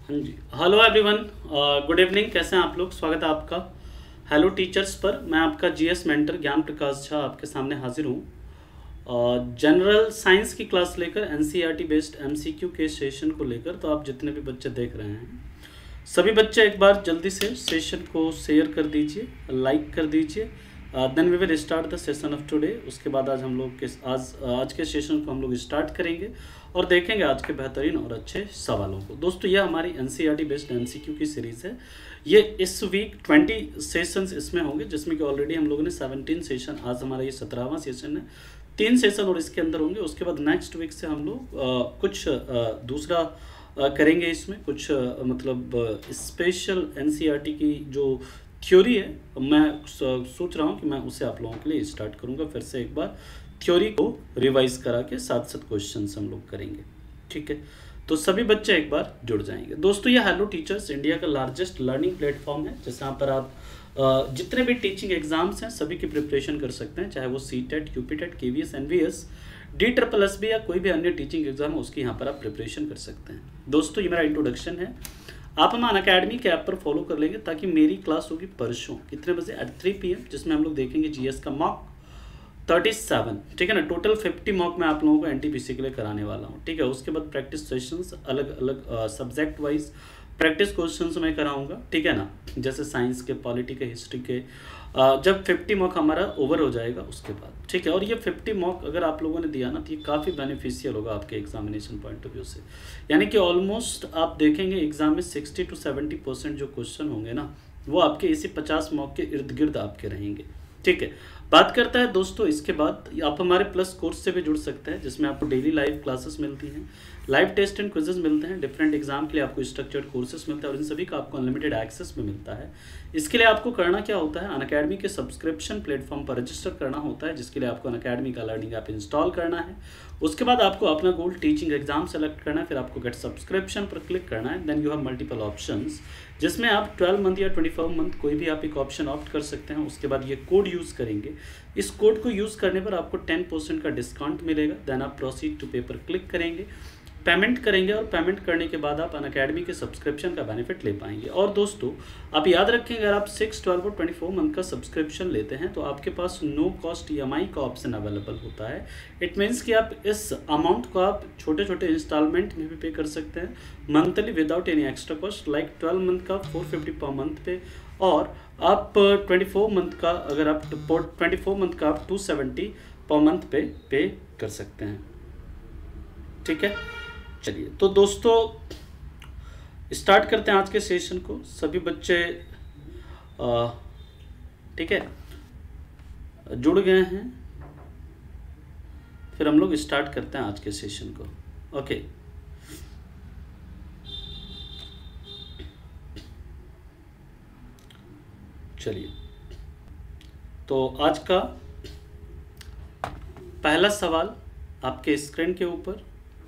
हाँ जी, hello everyone, good evening. कैसे हैं आप लोग? स्वागत है आपका हेलो टीचर्स पर। मैं आपका जीएस मेंटर ज्ञान प्रकाश झा आपके सामने हाजिर हूँ जनरल साइंस की क्लास लेकर, एनसीईआरटी बेस्ड एमसीक्यू के सेशन को लेकर। तो आप जितने भी बच्चे देख रहे हैं, सभी बच्चे एक बार जल्दी से सेशन को शेयर कर दीजिए, लाइक कर दीजिए। Then we will start the session of today. उसके बाद आज हम लोग के आज के सेशन को हम लोग स्टार्ट करेंगे और देखेंगे आज के बेहतरीन और अच्छे सवालों को। दोस्तों, यह हमारी एनसीईआरटी बेस्ड एमसीक्यू की सीरीज़ है। ये इस वीक 20 सेशंस इसमें होंगे, जिसमें कि ऑलरेडी हम लोगों ने 17 सेशन, आज हमारा ये 17वां सेशन है। 3 सेशन और इसके अंदर होंगे। उसके बाद नेक्स्ट वीक से हम लोग कुछ दूसरा करेंगे। इसमें कुछ मतलब स्पेशल एनसीईआरटी की जो थ्योरी है, मैं सोच रहा हूँ कि मैं उसे आप लोगों के लिए स्टार्ट करूँगा। फिर से एक बार थ्योरी को रिवाइज करा के साथ साथ क्वेश्चन हम लोग करेंगे। ठीक है, तो सभी बच्चे एक बार जुड़ जाएंगे। दोस्तों, ये हेलो टीचर्स इंडिया का लार्जेस्ट लर्निंग प्लेटफॉर्म है, जहाँ पर आप जितने भी टीचिंग एग्जाम्स हैं सभी की प्रिपरेशन कर सकते हैं, चाहे वो CTET, UPTET, KVS, NVS, DSSB या कोई भी अन्य टीचिंग एग्जाम है, उसकी यहाँ पर आप प्रिपरेशन कर सकते हैं। दोस्तों, ये मेरा इंट्रोडक्शन है। आप हम अनअकैडमी के ऐप पर फॉलो कर लेंगे, ताकि मेरी क्लास होगी परसों कितने बजे, एट 3 PM, जिसमें हम लोग देखेंगे जीएस का मॉक 37। ठीक है ना, टोटल 50 मॉक मैं आप लोगों को एनटीपीसी के लिए कराने वाला हूँ। ठीक है, उसके बाद प्रैक्टिस सेशंस अलग अलग सब्जेक्ट वाइज प्रैक्टिस क्वेश्चंस मैं कराऊंगा। ठीक है ना, जैसे साइंस के, पॉलिटी के, हिस्ट्री के, जब 50 मॉक हमारा ओवर हो जाएगा उसके बाद। ठीक है, और ये 50 मॉक अगर आप लोगों ने दिया ना, तो ये काफ़ी बेनिफिशियल होगा आपके एग्जामिनेशन पॉइंट ऑफ व्यू से। यानी कि ऑलमोस्ट आप देखेंगे एग्जाम में 60 to 70% जो क्वेश्चन होंगे ना, वो आपके इसी 50 मॉक के इर्द गिर्द आपके रहेंगे। ठीक है, बात करता है दोस्तों, इसके बाद आप हमारे प्लस कोर्स से भी जुड़ सकते हैं, जिसमें आपको डेली लाइव क्लासेस मिलती हैं, लाइव टेस्ट एंड क्विजेस मिलते हैं, डिफरेंट एग्जाम के लिए आपको स्ट्रक्चर्ड कोर्सेस मिलता है, और इन सभी का आपको अनलिमिटेड एक्सेस भी मिलता है। इसके लिए आपको करना क्या होता है, अनअकैडमी के सब्सक्रिप्शन प्लेटफॉर्म पर रजिस्टर करना होता है, जिसके लिए आपको अनअकैडमी का लर्निंग ऐप इंस्टॉल करना है। उसके बाद आपको अपना गोल टीचिंग एग्जाम सेलेक्ट करना है, फिर आपको गेट सब्सक्रिप्शन पर क्लिक करना है। Then you have multiple options, जिसमें आप 12 मंथ या 24 मंथ कोई भी आप एक ऑप्शन ऑप्ट कर सकते हैं। उसके बाद ये कोड यूज़ करेंगे, इस कोड को यूज़ करने पर आपको 10% का डिस्काउंट मिलेगा। देन आप प्रोसीड टू पे पर क्लिक करेंगे, पेमेंट करेंगे, और पेमेंट करने के बाद आप अनअकैडमी के सब्सक्रिप्शन का बेनिफिट ले पाएंगे। और दोस्तों, आप याद रखें, अगर आप 6, 12 और 24 मंथ का सब्सक्रिप्शन लेते हैं, तो आपके पास नो कॉस्ट EMI का ऑप्शन अवेलेबल होता है। इट मीन्स कि आप इस अमाउंट को आप छोटे छोटे इंस्टॉलमेंट में भी पे कर सकते हैं, monthly without any extra cost. Like 12 month का 450 पर मंथ पे, और आप 24 मंथ का, अगर आप 24 मंथ का आप 270 पर मंथ पे कर सकते हैं। ठीक है, चलिए तो दोस्तों स्टार्ट करते हैं आज के सेशन को। सभी बच्चे ठीक है जुड़ गए हैं, फिर हम लोग स्टार्ट करते हैं आज के सेशन को। ओके, चलिए तो आज का पहला सवाल आपके स्क्रीन के ऊपर।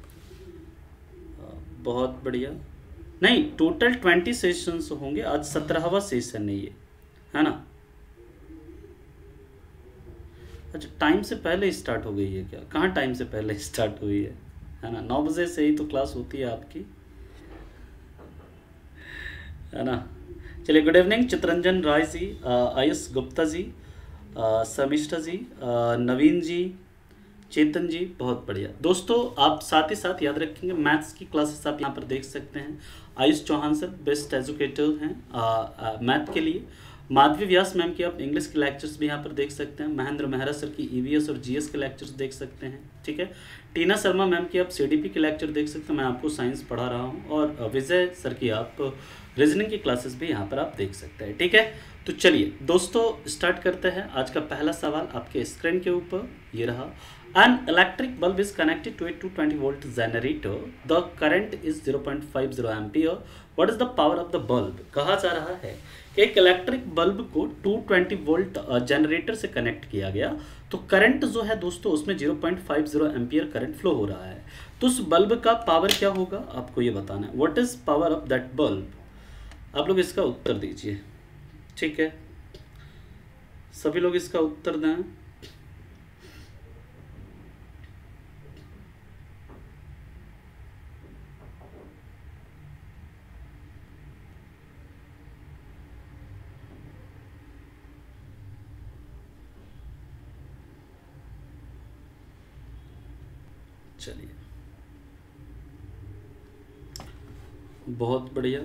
बहुत बढ़िया। नहीं, टोटल 20 सेशंस होंगे, आज 17वां सेशन है ये, है ना। अच्छा, टाइम से पहले स्टार्ट हो गई है क्या? कहाँ टाइम से पहले स्टार्ट हुई है ना। 9 बजे से ही तो क्लास होती है आपकी, है ना। चलिए, गुड इवनिंग चित्रंजन राय जी, आयुष गुप्ता जी, शर्मिष्ठा जी, नवीन जी, चेतन जी, बहुत बढ़िया। दोस्तों, आप साथ ही साथ याद रखेंगे, मैथ्स की क्लासेस आप यहाँ पर देख सकते हैं। Ayush Chauhan sir best educator हैं मैथ के लिए। माधवी व्यास मैम की आप इंग्लिश के लेक्चर्स भी यहाँ पर देख सकते हैं। महेंद्र मेहरा सर की EVS और GS के लेक्चर्स देख सकते हैं। ठीक है, टीना शर्मा मैम की आप CDP के लेक्चर देख सकते हैं, मैं आपको साइंस पढ़ा रहा हूँ। और विजय सर की आप रीजनिंग की क्लासेस भी यहाँ पर आप देख सकते हैं। ठीक है, तो चलिए दोस्तों स्टार्ट करते हैं। आज का पहला सवाल आपके स्क्रीन के ऊपर ये रहा। An electric bulb is connected to a 220 volt generator. The current is 0.50 ampere. What is the power of the bulb? कहा जा रहा है कि एक इलेक्ट्रिक बल्ब को 220 वोल्ट जनरेटर से कनेक्ट किया गया, तो करंट जो है दोस्तों उसमें 0.50 एम्पियर करंट फ्लो हो रहा है। तो उस बल्ब का पावर क्या होगा, आपको ये बताना है। What is power of that bulb? आप लोग इसका उत्तर दीजिए। ठीक है, सभी लोग इसका उत्तर दें। चलिए, बहुत बढ़िया।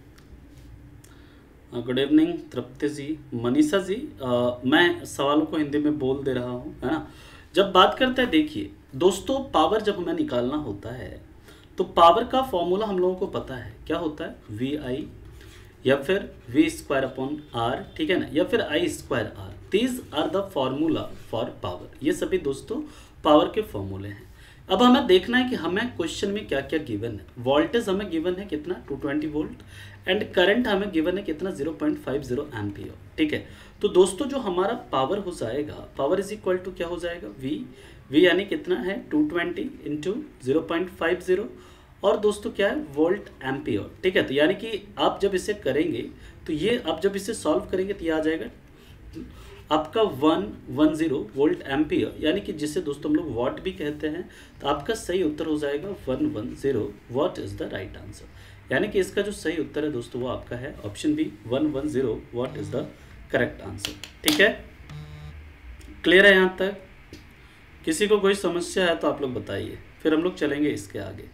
Good evening Tripti ji, Manisha ji. मैं सवालों को हिंदी में बोल दे रहा हूँ, है ना। जब बात करते हैं, देखिए दोस्तों, पावर जब हमें निकालना होता है तो पावर का फॉर्मूला हम लोगों को पता है, क्या होता है, वी आई या फिर वी स्क्वायर अपॉन आर, ठीक है ना, या फिर I square R. These are the formula for power. ये सभी दोस्तों पावर के फॉर्मूले हैं। अब हमें देखना है कि हमें क्वेश्चन में क्या क्या गिवन है। वोल्टेज हमें गिवन है कितना, 220 वोल्ट, एंड करंट हमें गिवन है कितना, 0.50 एम्पियर, ठीक है। तो दोस्तों जो हमारा पावर हो जाएगा, पावर इज इक्वल टू क्या हो जाएगा, वी यानी कितना है, 220 इंटू 0.50, और दोस्तों क्या है, वोल्ट एम्पियर, ठीक है। तो यानी कि आप जब इसे करेंगे तो ये, आप जब इसे सॉल्व करेंगे तो ये आ जाएगा आपका 110 वोल्ट एम्पियर, यानी कि जिसे दोस्तों हम लोग वॉट भी कहते हैं। तो आपका सही उत्तर हो जाएगा 110 watt is the right answer. यानी कि इसका जो सही उत्तर है दोस्तों वो आपका है option B, 110 watt is the correct answer, ठीक है। क्लियर है यहाँ तक? किसी को कोई समस्या है तो आप लोग बताइए, फिर हम लोग चलेंगे इसके आगे।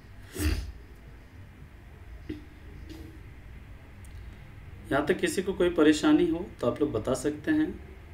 यहाँ तक किसी को कोई परेशानी हो तो आप लोग बता सकते हैं।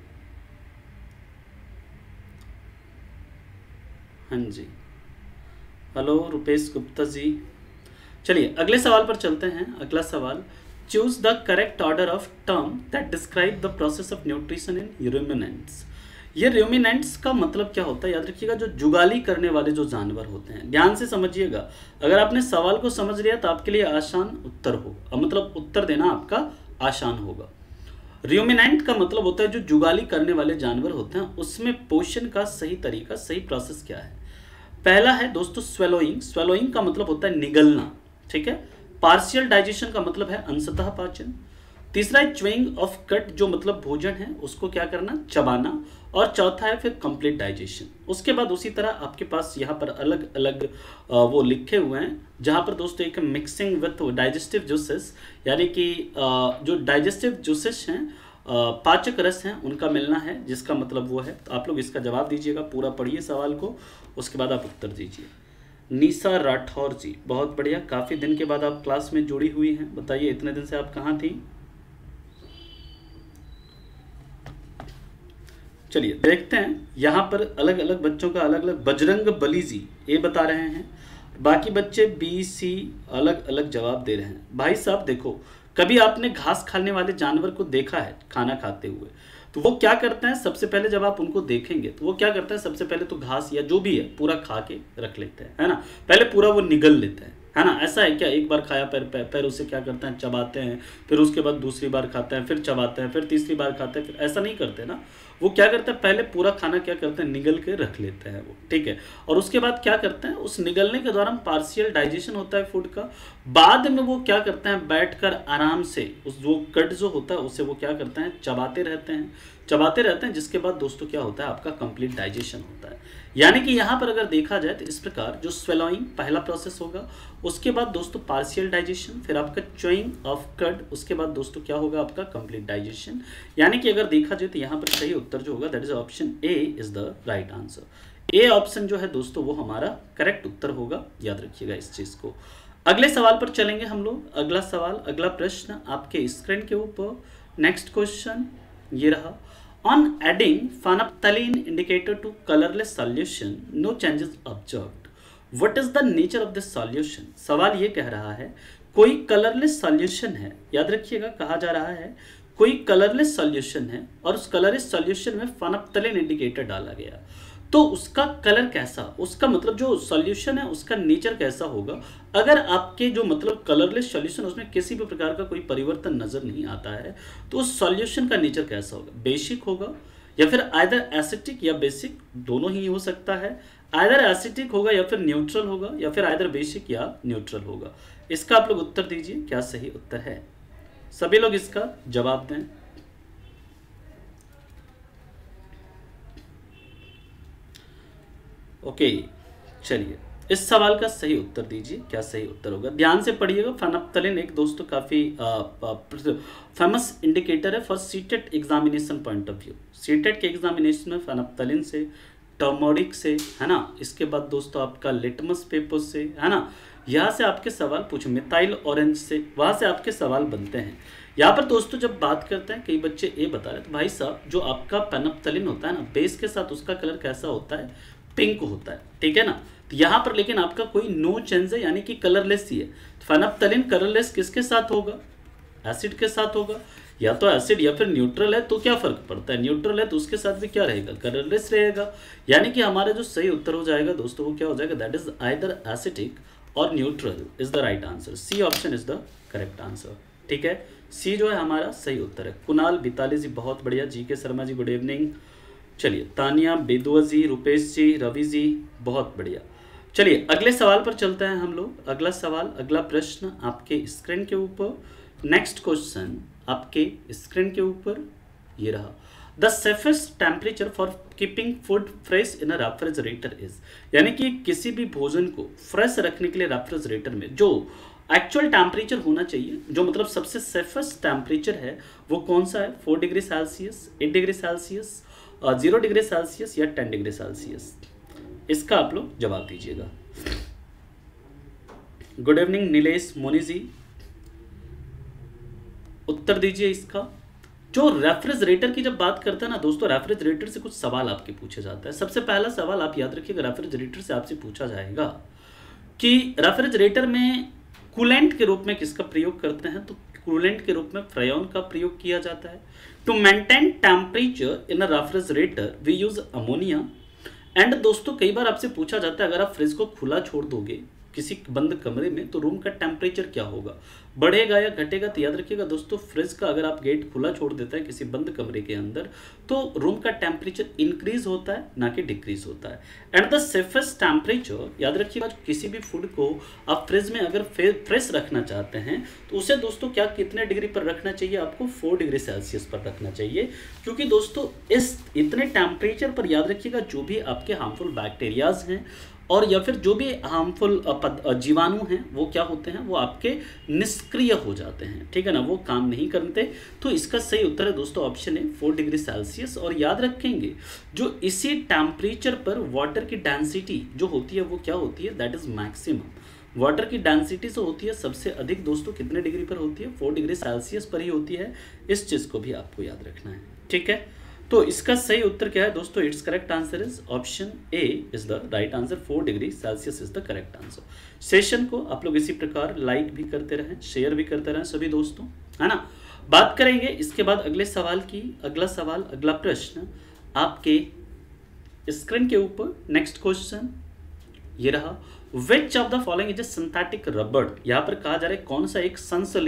हाँ जी, हेलो रुपेश गुप्ता जी। चलिए अगले सवाल पर चलते हैं। अगला सवाल, choose the correct order of term that describe the process of nutrition in ruminants. ये रूमिनेंट्स का मतलब क्या होता है, याद रखिएगा, जो जुगाली करने वाले जो जानवर होते हैं। ध्यान से समझिएगा, अगर आपने सवाल को समझ लिया तो आपके लिए आसान उत्तर होगा, मतलब उत्तर देना आपका आसान होगा। रूमिनेंट का मतलब होता है जो जुगाली करने वाले जानवर होते हैं, उसमें पोषण का सही तरीका, सही प्रोसेस क्या है। पहला है दोस्तों स्वेलोइंग। स्वेलोइंग का मतलब होता है निगलना, ठीक है। पार्शियल डाइजेशन का मतलब है अंशतः पाचन। तीसरा है च्यूइंग ऑफ कट, जो मतलब भोजन है उसको क्या करना, चबाना। और चौथा है फिर कंप्लीट डाइजेशन। उसके बाद उसी तरह आपके पास यहाँ पर अलग अलग वो लिखे हुए हैं, जहाँ पर दोस्तों एक मिक्सिंग विथ डाइजेस्टिव जूसेस, यानी कि जो डाइजेस्टिव जूसेस हैं, पाचक रस हैं, उनका मिलना है, जिसका मतलब वो है। तो आप लोग इसका जवाब दीजिएगा, पूरा पढ़िए सवाल को, उसके बाद आप उत्तर दीजिए। निशा राठौर जी, बहुत बढ़िया, काफ़ी दिन के बाद आप क्लास में जुड़ी हुई हैं। बताइए इतने दिन से आप कहाँ थी? चलिए देखते हैं, यहाँ पर अलग अलग बच्चों का अलग अलग। बजरंग बली जी ये बता रहे हैं, बाकी बच्चे बी सी अलग अलग जवाब दे रहे हैं। भाई साहब देखो, कभी आपने घास खाने वाले जानवर को देखा है खाना खाते हुए? तो वो क्या करते हैं, सबसे पहले जब आप उनको देखेंगे तो वो क्या करते हैं, सबसे पहले तो घास या जो भी है पूरा खा के रख लेते हैं, है ना। पहले पूरा वो निगल लेते हैं, है ना। ऐसा है क्या, एक बार खाया पैर उसे क्या करते हैं, चबाते हैं, फिर उसके बाद दूसरी बार खाते हैं, फिर चबाते हैं, फिर तीसरी बार खाते हैं, फिर ऐसा नहीं करते ना। वो क्या करते हैं, पहले पूरा खाना क्या करते हैं, निगल के रख लेते हैं वो, ठीक है। और उसके बाद क्या करते हैं, उस निगलने के दौरान पार्शियल डाइजेशन होता है फूड का। बाद में वो क्या करते हैं, बैठकर आराम से उस वो कट जो होता है उसे वो क्या करते हैं, चबाते रहते हैं, जिसके बाद दोस्तों क्या होता है, आपका कंप्लीट डाइजेशन होता है। यानी कि यहाँ पर अगर देखा जाए तो इस प्रकार जो स्वेलोइंग पहला प्रोसेस होगा, उसके बाद दोस्तों पार्शियल डाइजेशन, फिर आपका च्यूइंग ऑफ कड, उसके बाद दोस्तों क्या होगा, आपका कंप्लीट डाइजेशन। यानी कि अगर देखा जाए तो यहाँ पर सही उत्तर जो होगा that is option A is the right answer. A option जो है दोस्तों वो हमारा करेक्ट उत्तर होगा, याद रखिएगा इस चीज को। अगले सवाल पर चलेंगे हम लोग। अगला सवाल, अगला प्रश्न आपके स्क्रीन के ऊपर। नेक्स्ट क्वेश्चन ये रहा, On adding phenolphthalein indicator to colorless solution, no changes observed. What is the nature of this solution? सवाल ये कह रहा है, कोई कलरलेस सॉल्यूशन है, याद रखिएगा, कहा जा रहा है कोई कलरलेस सॉल्यूशन है और उस कलरलेस सॉल्यूशन में फेनोल्फथालीन इंडिकेटर डाला गया, तो उसका कलर कैसा, उसका मतलब जो सॉल्यूशन है उसका नेचर कैसा होगा। अगर आपके जो मतलब कलरलेस सॉल्यूशन उसमें किसी भी प्रकार का कोई परिवर्तन नजर नहीं आता है, तो उस सॉल्यूशन का नेचर कैसा होगा, बेसिक होगा या फिर आइदर एसिटिक या बेसिक, दोनों ही हो सकता है। आइदर एसिटिक होगा या फिर न्यूट्रल होगा, या फिर आइदर बेसिक या न्यूट्रल होगा। इसका आप लोग उत्तर दीजिए, क्या सही उत्तर है। सभी लोग इसका जवाब दें। ओके चलिए, इस सवाल का सही उत्तर दीजिए, क्या सही उत्तर होगा। ध्यान से पढ़िएगा। फेनोल्फथालीन एक दोस्तों काफ़ी फेमस इंडिकेटर है for CTET examination point of view. CTET के एग्जामिनेशन में फेनोल्फथालीन से टर्मोरिक से, है ना, इसके बाद दोस्तों आपका लिटमस पेपर से, है ना, यहाँ से आपके सवाल पूछे, मिथाइल ऑरेंज से, वहाँ से आपके सवाल बनते हैं। यहाँ पर दोस्तों जब बात करते हैं, कई बच्चे ये बता रहे थे भाई साहब जो आपका पेनप्थलिन होता है ना, बेस के साथ उसका कलर कैसा होता है, पिंक होता है, ठीक है ना। तो यहाँ पर लेकिन आपका कोई नो चेंज है, यानी कि कलरलेस ही है। फेनप्थलीन कलरलेस किसके साथ होगा, एसिड के साथ होगा। या तो एसिड या फिर न्यूट्रल है तो क्या फर्क पड़ता है, न्यूट्रल है तो उसके साथ भी क्या रहेगा, कलरलेस रहेगा। यानी कि हमारा जो सही उत्तर हो जाएगा दोस्तों वो क्या हो जाएगा, दैट इज आइदर एसिडिक और neutral is the right answer. C option is the correct answer, ठीक है। सी जो है हमारा सही उत्तर है। कुणाल बिताली जी बहुत बढ़िया, जी के शर्मा जी गुड इवनिंग। चलिए तानिया, बेदुआ जी, रुपेश जी, रवि जी बहुत बढ़िया। चलिए अगले सवाल पर चलते हैं हम लोग। अगला सवाल, अगला प्रश्न आपके स्क्रीन के ऊपर, नेक्स्ट क्वेश्चन आपके स्क्रीन के ऊपर ये रहा। The safest temperature for keeping food fresh in a refrigerator is, यानी कि किसी भी भोजन को फ्रेश रखने के लिए रेफ्रिजरेटर में जो एक्चुअल टेम्परेचर होना चाहिए, जो मतलब सबसे सेफेस्ट टेम्परेचर है वो कौन सा है, 4 degree Celsius, 8 degree Celsius, 0 degree Celsius या 10 डिग्री सेल्सियस। इसका आप लोग जवाब दीजिएगा। गुड इवनिंग नीलेश मोनी जी, उत्तर दीजिए इसका। जो रेफ्रिजरेटर की जब बात करते हैं ना दोस्तों, रेफ्रिजरेटर से कुछ सवाल आपके पूछे जाते हैं। सबसे पहला सवाल आप याद रखिएगा, रेफ्रिजरेटर से आपसे पूछा जाएगा कि रेफ्रिजरेटर में कूलेंट के रूप में किसका प्रयोग करते हैं, तो कूलेंट के रूप में फ्रेयॉन का प्रयोग किया जाता है। To maintain temperature in a refrigerator we use ammonia. And दोस्तों कई बार आपसे पूछा जाता है अगर आप फ्रिज को खुला छोड़ दोगे किसी बंद कमरे में तो रूम का टेम्परेचर क्या होगा, बढ़ेगा या घटेगा। तो याद रखिएगा दोस्तों, फ्रिज का अगर आप गेट खुला छोड़ देता है किसी बंद कमरे के अंदर तो रूम का टेम्परेचर इंक्रीज होता है ना कि डिक्रीज होता है। एंड द सेफेस्ट टेम्परेचर, याद रखिएगा किसी भी फूड को आप फ्रिज में अगर फ्रेश रखना चाहते हैं तो उसे दोस्तों क्या कितने डिग्री पर रखना चाहिए, आपको 4 डिग्री सेल्सियस पर रखना चाहिए। क्योंकि दोस्तों इस इतने टेम्परेचर पर याद रखिएगा जो भी आपके हार्मफुल बैक्टीरियाज हैं और या फिर जो भी हार्मफुल जीवाणु हैं वो क्या होते हैं, वो आपके निष्क्रिय हो जाते हैं, ठीक है ना, वो काम नहीं करते। तो इसका सही उत्तर है दोस्तों ऑप्शन है 4 डिग्री सेल्सियस। और याद रखेंगे जो इसी टेम्परेचर पर वाटर की डेंसिटी जो होती है वो क्या होती है, दैट इज मैक्सिमम। वाटर की डेंसिटी जो होती है सबसे अधिक दोस्तों कितने डिग्री पर होती है, 4 डिग्री सेल्सियस पर ही होती है। इस चीज़ को भी आपको याद रखना है, ठीक है। तो इसका सही उत्तर क्या है दोस्तों, it's correct answer is option A is the right answer, 4 degree Celsius is the correct answer. Session को आप लोग इसी प्रकार लाइक भी करते रहें, शेयर भी करते रहें सभी दोस्तों, है ना। बात करेंगे इसके बाद अगले सवाल की। अगला सवाल, अगला प्रश्न आपके स्क्रीन के ऊपर, नेक्स्ट क्वेश्चन ये रहा। Which of the following is a synthetic rubber, यहाँ पर कहा जा रहा है कौन सा एक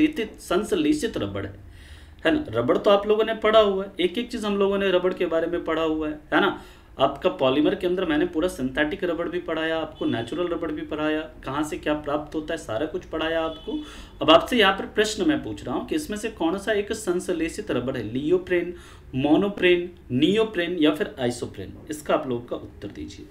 संश्लेषित रबड़ है ना। रबड़ तो आप लोगों ने पढ़ा हुआ है, एक एक चीज हम लोगों ने रबड़ के बारे में पढ़ा हुआ है ना। आपका पॉलीमर के अंदर मैंने पूरा सिंथेटिक रबड़ भी पढ़ाया, आपको नेचुरल रबड़ भी पढ़ाया, कहाँ से क्या प्राप्त होता है सारा कुछ पढ़ाया आपको। अब आपसे यहाँ पर प्रश्न मैं पूछ रहा हूँ कि इसमें से कौन सा एक संश्लेषित रबड़ है, लियोप्रेन, मोनोप्रेन, नियोप्रेन या फिर आइसोप्रेन। इसका आप लोग का उत्तर दीजिए।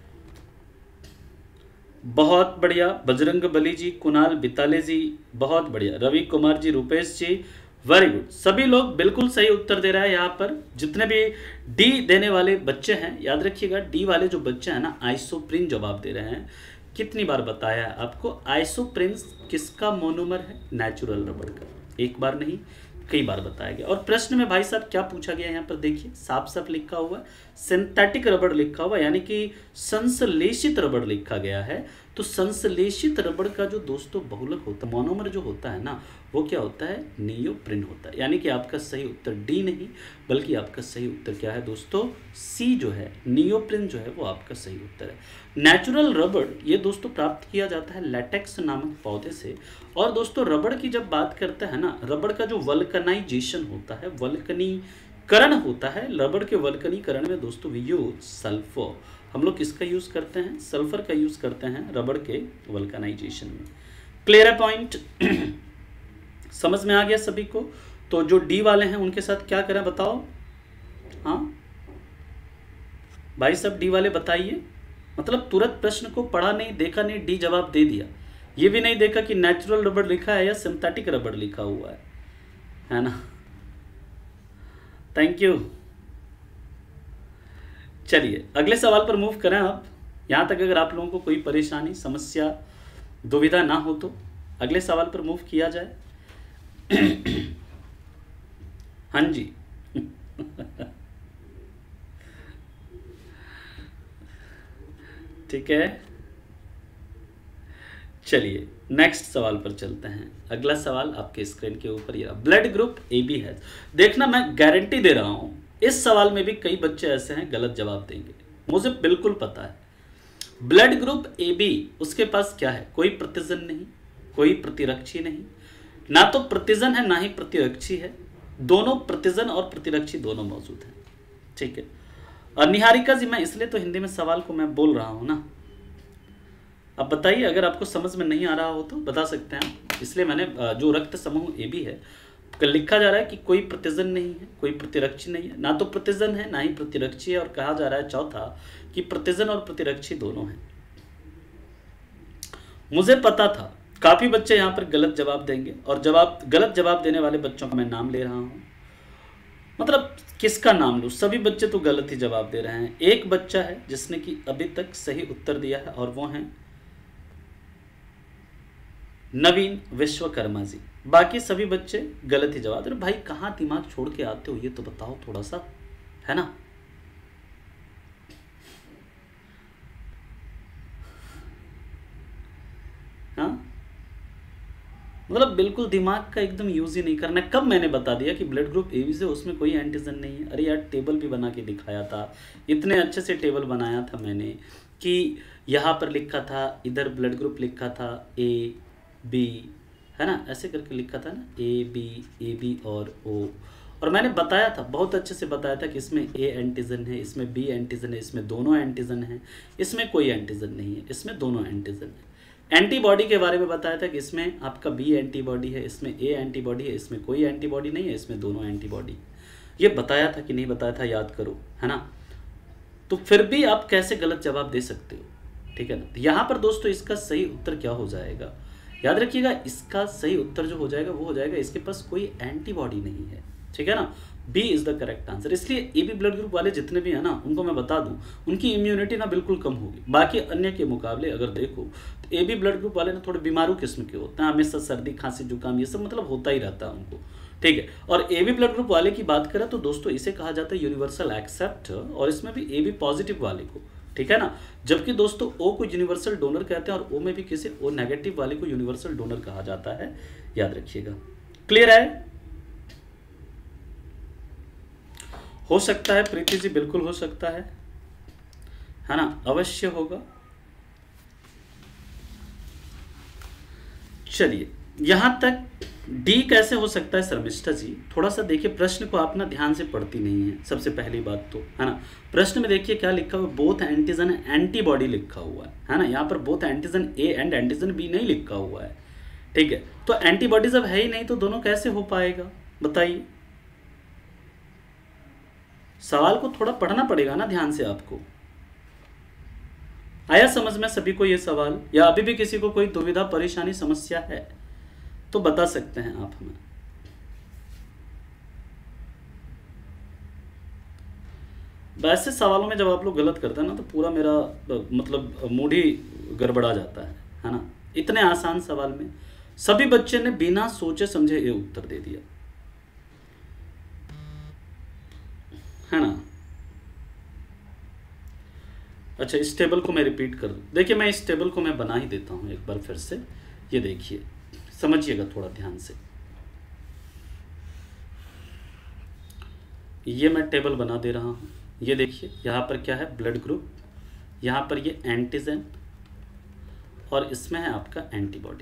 बहुत बढ़िया बजरंग बली जी, कुणाल बिताले जी बहुत बढ़िया, रवि कुमार जी, रुपेश जी वेरी गुड। सभी लोग बिल्कुल सही उत्तर दे रहा है। यहाँ पर जितने भी डी देने वाले बच्चे हैं याद रखिएगा, डी वाले जो बच्चे हैं ना आइसोप्रीन जवाब दे रहे हैं। कितनी बार बताया है आपको, आइसोप्रीन किसका मोनोमर है, नेचुरल रबड़ का। एक बार नहीं कई बार बताया गया। और प्रश्न में भाई साहब क्या पूछा गया यहाँ पर देखिए, साफ साफ लिखा हुआ है सिंथेटिक रबड़ लिखा हुआ, यानी कि संश्लेषित रबड़ लिखा गया है। तो संश्लेषित रबड़ का जो दोस्तों बहुलक होता है, मोनोमर जो होता है ना, वो क्या होता है, नियोप्रीन होता है। यानी कि आपका सही उत्तर डी नहीं बल्कि आपका सही उत्तर क्या है दोस्तों, सी जो है नियोप्रीन जो है वो आपका सही उत्तर है। नेचुरल रबड़ ये दोस्तों प्राप्त किया जाता है लेटेक्स नामक पौधे से। और दोस्तों रबड़ की जब बात करते हैं ना, रबड़ का जो वल्कनाइजेशन होता है, वल्कनीकरण होता है, रबड़ के वल्कनीकरण में दोस्तों वी यूज सल्फर। हम लोग किसका यूज़ करते हैं, सल्फर का यूज़ करते हैं रबड़ के वल्कनाइजेशन में। क्लियर है पॉइंट, समझ में आ गया सभी को। तो जो डी वाले हैं उनके साथ क्या करें बताओ, हाँ भाई सब डी वाले बताइए। मतलब तुरंत प्रश्न को पढ़ा नहीं, देखा नहीं, डी जवाब दे दिया। ये भी नहीं देखा कि नेचुरल रबड़ लिखा है या सिंथेटिक रबड़ लिखा हुआ है ना। Thank you. चलिए अगले सवाल पर मूव करें आप। यहाँ तक अगर आप लोगों को कोई परेशानी, समस्या, दुविधा ना हो तो अगले सवाल पर मूव किया जाए। हाँ जी। ठीक है, चलिए नेक्स्ट सवाल पर चलते हैं। अगला सवाल आपके स्क्रीन के ऊपर ये रहा, ब्लड ग्रुप AB है। देखना मैं गारंटी दे रहा हूं इस सवाल में भी कई बच्चे ऐसे हैं गलत जवाब देंगे, मुझे बिल्कुल पता है। ब्लड ग्रुप AB, उसके पास क्या है? कोई प्रतिजन नहीं, कोई प्रतिरक्षी नहीं, ना तो प्रतिजन है ना ही प्रतिरक्षी है, दोनों प्रतिजन और प्रतिरक्षी दोनों मौजूद हैं। ठीक है, और निहारिका जी मैं इसलिए तो हिंदी में सवाल को मैं बोल रहा हूं ना, अब बताइए अगर आपको समझ में नहीं आ रहा हो तो बता सकते हैं आप। इसलिए मैंने जो रक्त समूह AB है लिखा जा रहा है कि कोई प्रतिजन नहीं है, कोई प्रतिरक्षी नहीं है, ना तो प्रतिजन है ना ही प्रतिरक्षी है, और कहा जा रहा है चौथा कि प्रतिजन और प्रतिरक्षी दोनों हैं। मुझे पता था काफी बच्चे यहाँ पर गलत जवाब देंगे, और गलत जवाब देने वाले बच्चों का मैं नाम ले रहा हूँ। मतलब किसका नाम लूं? सभी बच्चे तो गलत ही जवाब दे रहे हैं। एक बच्चा है जिसने कि अभी तक सही उत्तर दिया है, और वो है नवीन विश्वकर्मा जी। बाकी सभी बच्चे गलत ही जवाब दे रहे। भाई कहाँ दिमाग छोड़ के आते हो ये तो बताओ थोड़ा सा, है ना? हाँ, मतलब बिल्कुल दिमाग का एकदम यूज ही नहीं करना। कब मैंने बता दिया कि ब्लड ग्रुप AB से उसमें कोई एंटीजन नहीं है? अरे यार टेबल भी बना के दिखाया था, इतने अच्छे से टेबल बनाया था मैंने कि यहाँ पर लिखा था, इधर ब्लड ग्रुप लिखा था AB, है ना, ऐसे करके लिखा था ना, AB और O, और मैंने बताया था, बहुत अच्छे से बताया था कि इसमें A एंटीजन है, इसमें B एंटीजन है, इसमें दोनों एंटीजन है, इसमें कोई एंटीजन नहीं है, इसमें दोनों एंटीजन है। एंटीबॉडी के बारे में बताया था कि इसमें आपका B एंटीबॉडी है, इसमें A एंटीबॉडी है, इसमें कोई एंटीबॉडी नहीं है, इसमें दोनों एंटीबॉडी। ये बताया था कि नहीं बताया था, याद करो, है ना? तो फिर भी आप कैसे गलत जवाब दे सकते हो? ठीक है ना? यहाँ पर दोस्तों इसका सही उत्तर क्या हो जाएगा, याद रखिएगा, इसका सही उत्तर जो हो जाएगा वो हो जाएगा इसके पास कोई एंटीबॉडी नहीं है। ठीक है ना? B is the correct answer. इसलिए AB ब्लड ग्रुप वाले जितने भी है ना, उनको मैं बता दूं, उनकी इम्यूनिटी ना बिल्कुल कम होगी। बाकी अन्य के मुकाबले अगर देखो तो AB ब्लड ग्रुप वाले ना थोड़े बीमारू किस्म के होते हैं, हमेशा सर्दी खांसी जुकाम ये सब मतलब होता ही रहता है उनको। ठीक है, और AB ब्लड ग्रुप वाले की बात करें तो दोस्तों इसे कहा जाता है यूनिवर्सल एक्सेप्ट, और इसमें भी AB पॉजिटिव वाले को, ठीक है ना, जबकि दोस्तों O को यूनिवर्सल डोनर कहते हैं, और O में भी किसी O नेगेटिव वाले को यूनिवर्सल डोनर कहा जाता है, याद रखिएगा। क्लियर है? हो सकता है प्रीति जी, बिल्कुल हो सकता है ना, अवश्य होगा। चलिए यहां तक D कैसे हो सकता है शर्मिष्ठा जी? थोड़ा सा देखिए प्रश्न को, आप ना ध्यान से पढ़ती नहीं है, सबसे पहली बात तो, है ना। प्रश्न में देखिए क्या लिखा हुआ, बोथ एंटीजन एंटीबॉडी लिखा हुआ है ना। यहाँ पर both antigen A and antigen B नहीं लिखा हुआ है। ठीक है, तो एंटीबॉडी जब है ही नहीं तो दोनों कैसे हो पाएगा बताइए? सवाल को थोड़ा पढ़ना पड़ेगा ना ध्यान से आपको। आया समझ में सभी को ये सवाल, या अभी भी किसी को कोई दुविधा परेशानी समस्या है तो बता सकते हैं आप हमें। वैसे सवालों में जब आप लोग गलत करते हैं ना तो पूरा मेरा मतलब मूड ही गड़बड़ा जाता है ना। इतने आसान सवाल में सभी बच्चे ने बिना सोचे समझे ये उत्तर दे दिया, है ना। अच्छा, इस टेबल को मैं रिपीट कर दूं। देखिए मैं इस टेबल को मैं बना ही देता हूं एक बार फिर से, ये देखिए, समझिएगा थोड़ा ध्यान से। ये मैं टेबल बना दे रहा हूं, ये देखिए यहाँ पर क्या है, ब्लड ग्रुप, यहाँ पर ये एंटीजन, और इसमें है आपका एंटीबॉडी।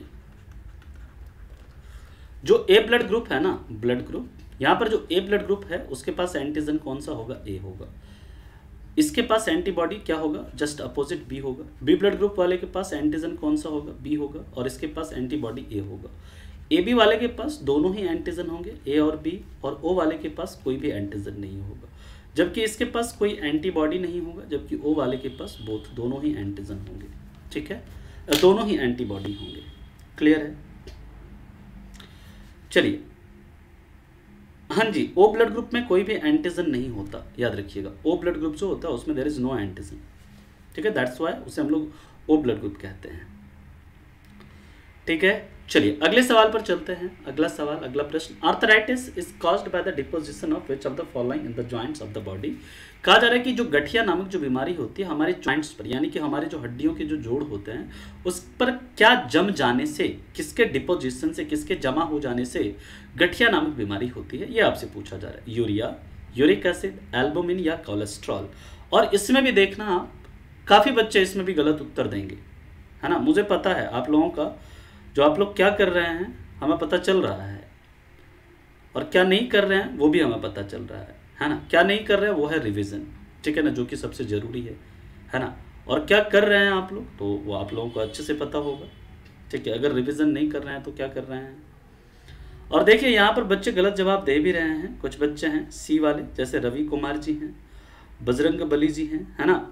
जो ए ब्लड ग्रुप है ना, ब्लड ग्रुप, यहाँ पर जो ए ब्लड ग्रुप है उसके पास एंटीजन कौन सा होगा? ए होगा। इसके पास एंटीबॉडी क्या होगा? जस्ट अपोजिट बी होगा। बी ब्लड ग्रुप वाले के पास एंटीजन कौन सा होगा? बी होगा, और इसके पास एंटीबॉडी ए होगा। ए बी वाले के पास दोनों ही एंटीजन होंगे, ए और बी, और ओ वाले के पास कोई भी एंटीजन नहीं होगा, जबकि इसके पास कोई एंटीबॉडी नहीं होगा, जबकि ओ वाले के पास बोथ दोनों ही एंटीजन होंगे। ठीक है, दोनों ही एंटीबॉडी होंगे। क्लियर है? चलिए हाँ जी, ओ ब्लड ग्रुप में कोई भी एंटीजन नहीं होता, याद रखिएगा। ओ ब्लड ग्रुप जो होता है उसमें देयर इज नो एंटीजन, ठीक है, दैट्स वाई उसे हम लोग ओ ब्लड ग्रुप कहते हैं, ठीक है। चलिए अगले सवाल पर चलते हैं। अगला सवाल, अगला प्रश्न, arthritis is caused by the deposition of which of the following in the joints of the body. कहा जा रहा है कि जो गठिया नामक जो बीमारी होती है हमारे जॉइंट्स पर, यानी कि हमारे जो हड्डियों के जो जोड़ होते हैं उस पर क्या जम जाने से, किसके डिपोजिशन से, किसके जमा हो जाने से गठिया नामक बीमारी होती है, ये आपसे पूछा जा रहा है। यूरिया, यूरिक एसिड, एल्बुमिन या कोलेस्ट्रॉल। और इसमें भी देखना आप, काफ़ी बच्चे इसमें भी गलत उत्तर देंगे, है ना। मुझे पता है आप लोगों का, जो आप लोग क्या कर रहे हैं हमें पता चल रहा है, और क्या नहीं कर रहे हैं वो भी हमें पता चल रहा है ना। क्या नहीं कर रहे हैं वो है रिवीजन, ठीक है ना, जो कि सबसे ज़रूरी है ना। और क्या कर रहे हैं आप लोग, तो वो आप लोगों को अच्छे से पता होगा, ठीक है। अगर रिवीजन नहीं कर रहे हैं तो क्या कर रहे हैं। और देखिए यहाँ पर बच्चे गलत जवाब दे भी रहे हैं। कुछ बच्चे हैं सी वाले, जैसे रवि कुमार जी हैं, बजरंग बली जी हैं, है ना।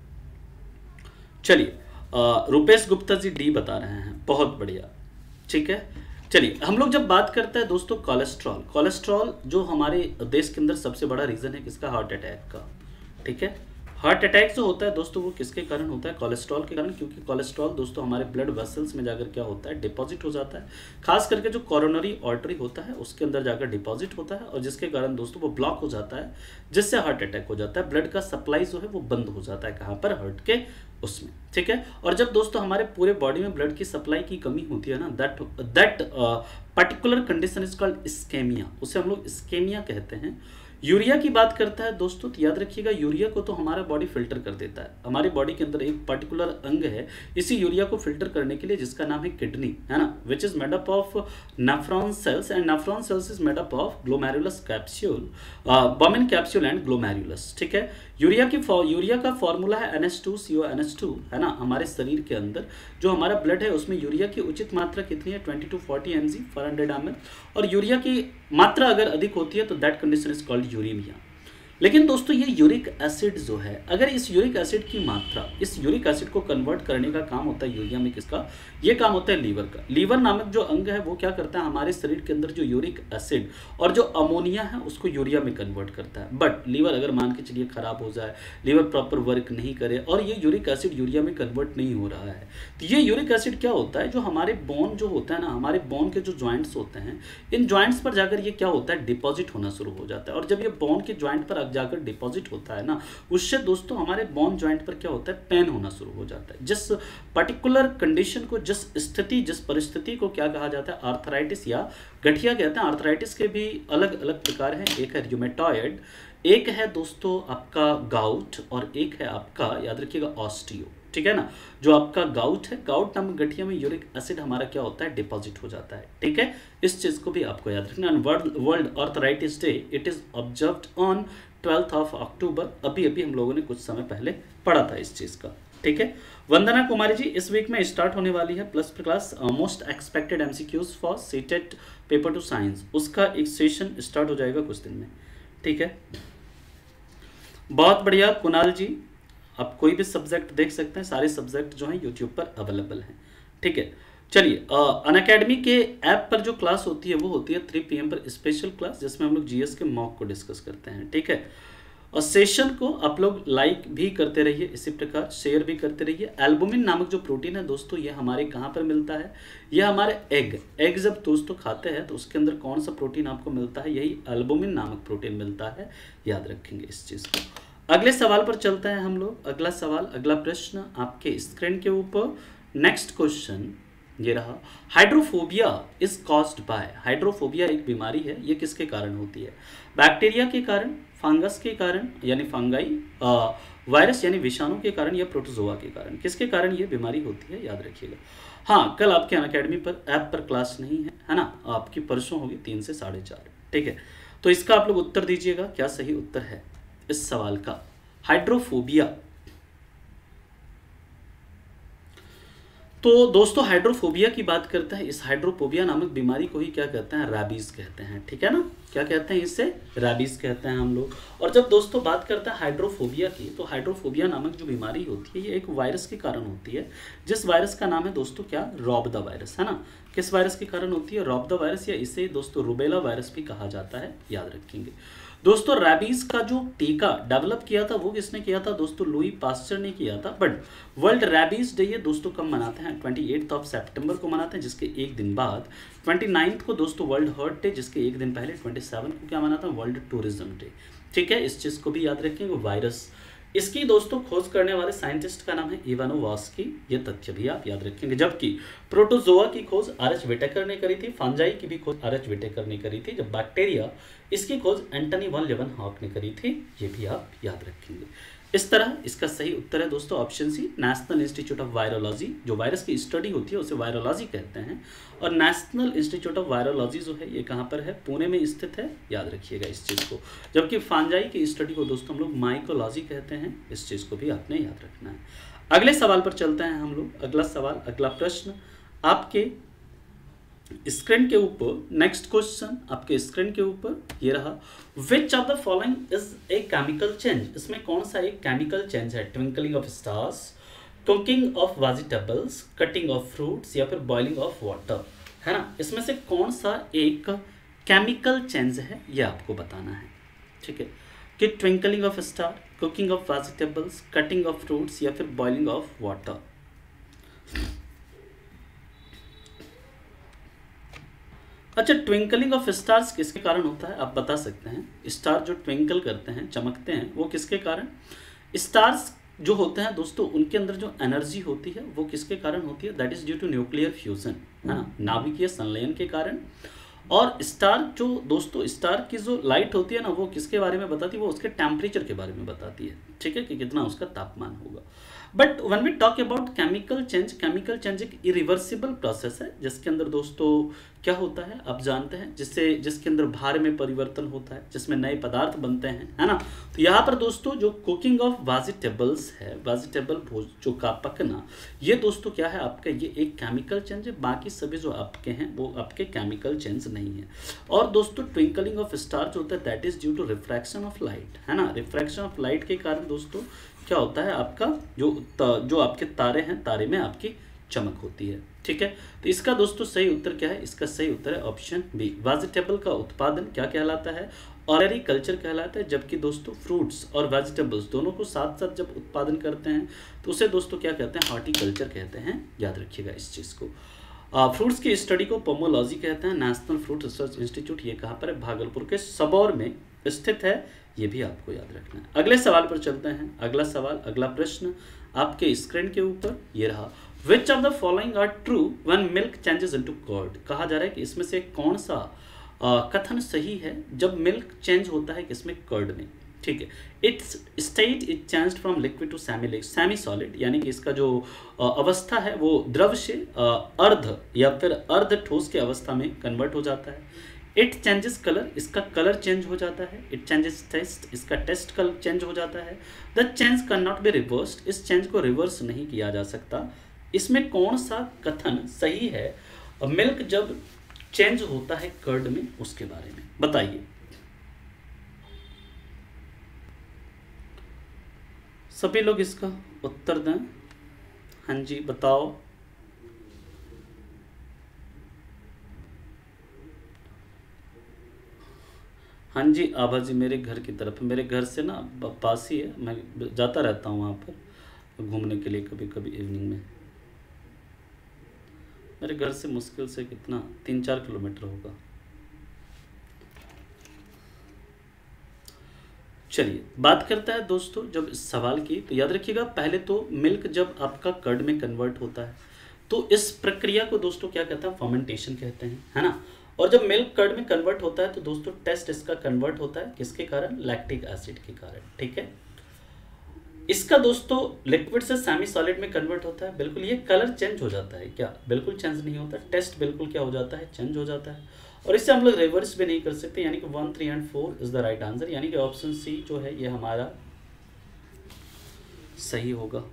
चलिए रुपेश गुप्ता जी डी बता रहे हैं, बहुत बढ़िया, ठीक है। चलिए हम लोग जब बात करते हैं दोस्तों कोलेस्ट्रॉल, कोलेस्ट्रॉल जो हमारे देश के अंदर सबसे बड़ा रीज़न है किसका, हार्ट अटैक का, ठीक है। हार्ट अटैक जो होता है दोस्तों वो किसके कारण होता है, कोलेस्ट्रॉल के कारण, क्योंकि कोलेस्ट्रॉल दोस्तों हमारे ब्लड वेसल्स में जाकर क्या होता है, डिपॉजिट हो जाता है। खास करके जो कोरोनरी आर्टरी होता है उसके अंदर जाकर डिपॉजिट होता है, और जिसके कारण दोस्तों वो ब्लॉक हो जाता है, जिससे हार्ट अटैक हो जाता है। ब्लड का सप्लाई जो है वो बंद हो जाता है, कहाँ पर, हार्ट के उसमें, ठीक है। और जब दोस्तों हमारे पूरे बॉडी में ब्लड की सप्लाई की कमी होती है ना, that particular condition is called ischemia, उसे हम लोग इस्केमिया कहते हैं। यूरिया की बात करता है दोस्तों, तो याद रखिएगा यूरिया को तो हमारा बॉडी फिल्टर कर देता है। हमारी बॉडी के अंदर एक पर्टिकुलर अंग है इसी यूरिया को फिल्टर करने के लिए, जिसका नाम है किडनी, है ना, which is made up of nephron cells, and nephron cells is made up of glomerulus capsule, Bowman capsule and glomerulus, ठीक है। यूरिया का फॉर्मूला है NH2CO NH2, है ना। हमारे शरीर के अंदर जो हमारा ब्लड है उसमें यूरिया की उचित मात्रा कितनी है, 20 to 40 mg पर 100 ml, और यूरिया की मात्रा अगर अधिक होती है तो that condition is called uremia. लेकिन दोस्तों ये यूरिक एसिड जो है, अगर इस यूरिक एसिड की मात्रा, इस यूरिक एसिड को कन्वर्ट करने का काम होता है यूरिया में, किसका, ये काम होता है लीवर का। लीवर नामक जो अंग है वो क्या करता है, हमारे शरीर के अंदर जो यूरिक एसिड और जो अमोनिया है उसको यूरिया में कन्वर्ट करता है। बट लीवर अगर मान के चलिए खराब हो जाए, लीवर प्रॉपर वर्क नहीं करे और ये यूरिक एसिड यूरिया में कन्वर्ट नहीं हो रहा है, तो ये यूरिक एसिड क्या होता है, जो हमारे बोन जो होता है ना, हमारे बोन के जो ज्वाइंट्स होते हैं, इन ज्वाइंट्स पर जाकर ये क्या होता है, डिपॉजिट होना शुरू हो जाता है। और जब ये बोन के ज्वाइंट पर जाकर डिपॉजिट होता है ना, उससे दोस्तों हमारे बोन ज्वाइंट पर क्या होता है, पेन होना शुरू हो जाता है। जिस पर्टिकुलर कंडीशन को, जिस स्थिति, जिस परिस्थिति को क्या कहा जाता है, आर्थराइटिस या गठिया कहते हैं। आर्थराइटिस के भी अलग अलग प्रकार हैं, एक है रूमेटॉइड, एक है दोस्तों आपका गाउट, और एक है आपका, याद रखिएगा, ऑस्टियो, ठीक है ना। जो आपका गाउट है, गाउट नामक गठिया में यूरिक एसिड हमारा क्या होता है, डिपॉजिट हो जाता है, ठीक है। इस चीज को भी आपको याद रखना। World Arthritis Day it is observed on 12 October. अभी हम लोगों ने कुछ समय पहले पढ़ा था इस चीज का, ठीक है। वंदना कुमारी जी, इस वीक में स्टार्ट होने वाली है plus class most expected MCQs for CTET paper two science, उसका एक सेशन स्टार्ट हो जाएगा कुछ दिन में, ठीक है। बहुत बढ़िया कुणाल जी, आप कोई भी सब्जेक्ट देख सकते हैं, सारे सब्जेक्ट जो हैं यूट्यूब पर अवेलेबल हैं, ठीक है। चलिए अनअकैडमी के ऐप पर जो क्लास होती है वो होती है 3 PM पर स्पेशल क्लास, जिसमें हम लोग जीएस के मॉक को डिस्कस करते हैं, ठीक है। और सेशन को आप लोग लाइक भी करते रहिए, इसी प्रकार शेयर भी करते रहिए। एल्बुमिन नामक जो प्रोटीन है दोस्तों, ये हमारे कहाँ पर मिलता है, ये हमारे एग जब दोस्तों खाते हैं तो उसके अंदर कौन सा प्रोटीन आपको मिलता है, यही एल्बुमिन नामक प्रोटीन मिलता है, याद रखेंगे इस चीज़ को। अगले सवाल पर चलते हैं हम लोग। अगला सवाल, अगला प्रश्न आपके स्क्रीन के ऊपर। नेक्स्ट क्वेश्चन ये रहा, hydrophobia is caused by, hydrophobia एक बीमारी है, ये किसके कारण होती है, बैक्टीरिया के कारण, फंगस के कारण यानी फंगाई, वायरस यानी विषाणु के कारण, या प्रोटोजोआ के कारण, किसके कारण ये बीमारी होती है, याद रखिएगा। हाँ, कल आपके अनअकैडमी पर ऐप पर क्लास नहीं है ना, आपकी परसों होगी 3 से 4:30, ठीक है। तो इसका आप लोग उत्तर दीजिएगा, क्या सही उत्तर है इस सवाल का, हाइड्रोफोबिया। तो दोस्तों हाइड्रोफोबिया की बात करते हैं। इस हाइड्रोफोबिया नामक बीमारी को ही क्या कहते हैं, रैबीज कहते हैं, ठीक है ना। क्या कहते हैं इसे, रैबीज कहते हैं हम लोग। और जब दोस्तों बात करते हैं हाइड्रोफोबिया की, तो हाइड्रोफोबिया नामक जो बीमारी होती है ये एक वायरस के कारण होती है, जिस वायरस का नाम है दोस्तों क्या, रॉबदा वायरस, है ना। किस वायरस के कारण होती है, रॉबदा वायरस, या इसे दोस्तों रुबेला वायरस भी कहा जाता है, याद रखेंगे। दोस्तों रैबीज का जो टीका डेवलप किया था वो किसने किया था दोस्तों, लुई पास्चर ने किया था। बट वर्ल्ड रैबीज डे ये दोस्तों कब मनाते हैं, 28 सितंबर को मनाते हैं, जिसके एक दिन बाद 29 को दोस्तों वर्ल्ड हार्ट डे, जिसके एक दिन पहले 27 को क्या मनाता है, वर्ल्ड टूरिज्म डे, ठीक है। इस चीज को भी याद रखेंगे। वायरस, इसकी दोस्तों खोज करने वाले साइंटिस्ट का नाम है इवानोवास्की, ये तथ्य भी आप याद रखेंगे। जबकि प्रोटोजोआ की खोज आर.एच. विटेकर ने करी थी, फंजाई की भी खोज आर.एच. विटेकर ने करी थी, जब बैक्टीरिया इसकी खोज एंटनी वन लेवनहॉक ने करी थी, ये भी आप याद रखेंगे। इस तरह इसका सही उत्तर है दोस्तों option C, National Institute of Virology. जो वायरस की स्टडी होती है उसे वायरोलॉजी कहते हैं। और नेशनल इंस्टीट्यूट ऑफ वायरोलॉजी जो है ये कहाँ पर है, पुणे में स्थित है, याद रखिएगा इस चीज़ को। जबकि फांजाई की स्टडी को दोस्तों हम लोग माइकोलॉजी कहते हैं, इस चीज़ को भी आपने याद रखना है। अगले सवाल पर चलते हैं हम लोग। अगला सवाल, अगला प्रश्न आपके स्क्रीन के ऊपर, नेक्स्ट क्वेश्चन आपके स्क्रीन के ऊपर ये रहा। Which of the following is a chemical change, इसमें कौन सा एक केमिकल चेंज है, twinkling of stars, cooking of vegetables, cutting of fruits, या फिर बॉइलिंग ऑफ वाटर, है ना। इसमें से कौन सा एक केमिकल चेंज है ये आपको बताना है, ठीक है। कि twinkling of star, cooking of vegetables, cutting of fruits, या फिर बॉइलिंग ऑफ वाटर। अच्छा, ट्विंकलिंग ऑफ स्टार्स किसके कारण होता है आप बता सकते हैं। स्टार जो ट्विंकल करते हैं, चमकते हैं, वो किसके कारण, स्टार्स जो होते हैं दोस्तों उनके अंदर जो एनर्जी होती है वो किसके कारण होती है, that is due to nuclear fusion, है ना, नाभिकीय संलयन के कारण। और स्टार जो दोस्तों, स्टार की जो लाइट होती है ना वो किसके बारे में बताती है, वो उसके टेम्परेचर के बारे में बताती है, ठीक है, कि कितना उसका तापमान होगा। But when we talk about chemical change, chemical change एक इरिवर्सिबल प्रोसेस है, जिसके अंदर दोस्तों क्या होता है आप जानते हैं, जिसके अंदर भार में परिवर्तन होता है, जिसमें नए पदार्थ बनते हैं, है ना। तो यहाँ पर दोस्तों जो कुकिंग ऑफ वेजिटेबल्स है, वेजिटेबल जो का पकना, ये दोस्तों क्या है आपका, ये एक केमिकल चेंज है। बाकी सभी जो आपके हैं वो आपके केमिकल चेंज नहीं है। और दोस्तों ट्विंकलिंग ऑफ स्टार जो होता है that is due to refraction of light, है ना। रिफ्रैक्शन ऑफ लाइट के कारण दोस्तों क्या होता है आपका, जो आपके तारे हैं, तारे में आपकी चमक होती है, ठीक है। तो इसका दोस्तों सही उत्तर क्या है, इसका सही उत्तर है ऑप्शन बी। वेजिटेबल का उत्पादन क्या कहलाता है, ऑलरी कल्चर कहलाता है। जबकि दोस्तों फ्रूट्स और वेजिटेबल्स दोनों को साथ साथ जब उत्पादन करते हैं तो उसे दोस्तों क्या कहते हैं, हॉर्टिकल्चर कहते हैं, याद रखिएगा इस चीज़ को। फ्रूट्स की स्टडी को पोमोलॉजी कहते हैं। नेशनल फ्रूट रिसर्च इंस्टीट्यूट ये कहाँ पर है, भागलपुर के सबौर में स्थित है, ये भी आपको याद रखना है। अगले सवाल पर चलते हैं। अगला सवाल, अगला प्रश्न आपके स्क्रीन के ऊपर ये रहा। Which of the following are true when milk changes into curd, कहा जा रहा है कि इसमें से कौन सा कथन सही है जब मिल्क चेंज होता है किसमें, कर्ड में, ठीक है। Its state it changed from liquid to semi solid, यानी कि इसका जो अवस्था है वो द्रव से अर्ध या फिर अर्ध ठोस के अवस्था में कन्वर्ट हो जाता है। इट चेंजेस कलर, इसका कलर चेंज हो जाता है। इट चेंजेस टेस्ट, इसका टेस्ट कलर चेंज हो जाता है। The change can not be reversed, इस चेंज को रिवर्स नहीं किया जा सकता। इसमें कौन सा कथन सही है, मिल्क जब चेंज होता है कर्ड में, उसके बारे में बताइए। सभी लोग इसका उत्तर दें। हाँ जी बताओ। हाँ जी आभा जी, मेरे घर की तरफ, मेरे घर से ना पास ही है, मैं जाता रहता हूँ वहाँ पर घूमने के लिए कभी कभी इवनिंग में। मेरे घर से मुश्किल से कितना 3-4 किलोमीटर होगा। चलिए बात करता है दोस्तों जब इस सवाल की, तो याद रखिएगा पहले तो मिल्क जब आपका कर्ड में कन्वर्ट होता है तो इस प्रक्रिया को दोस्तों क्या कहते हैं, फर्मेंटेशन कहते हैं, है ना। और जब मिल्क कर्ड में कन्वर्ट होता है तो दोस्तों टेस्ट इसका कन्वर्ट होता है किसके कारण, लैक्टिक एसिड के कारण, ठीक है। इसका दोस्तों लिक्विड से सेमी सॉलिड में कन्वर्ट होता है। बिल्कुल ये कलर चेंज हो जाता है क्या, बिल्कुल चेंज नहीं होता। टेस्ट बिल्कुल क्या हो जाता है, चेंज हो जाता है। और इससे हम लोग रिवर्स भी नहीं कर सकते, यानी कि 1, 3 and 4 is the right answer, यानी कि ऑप्शन सी जो है ये हमारा सही होगा,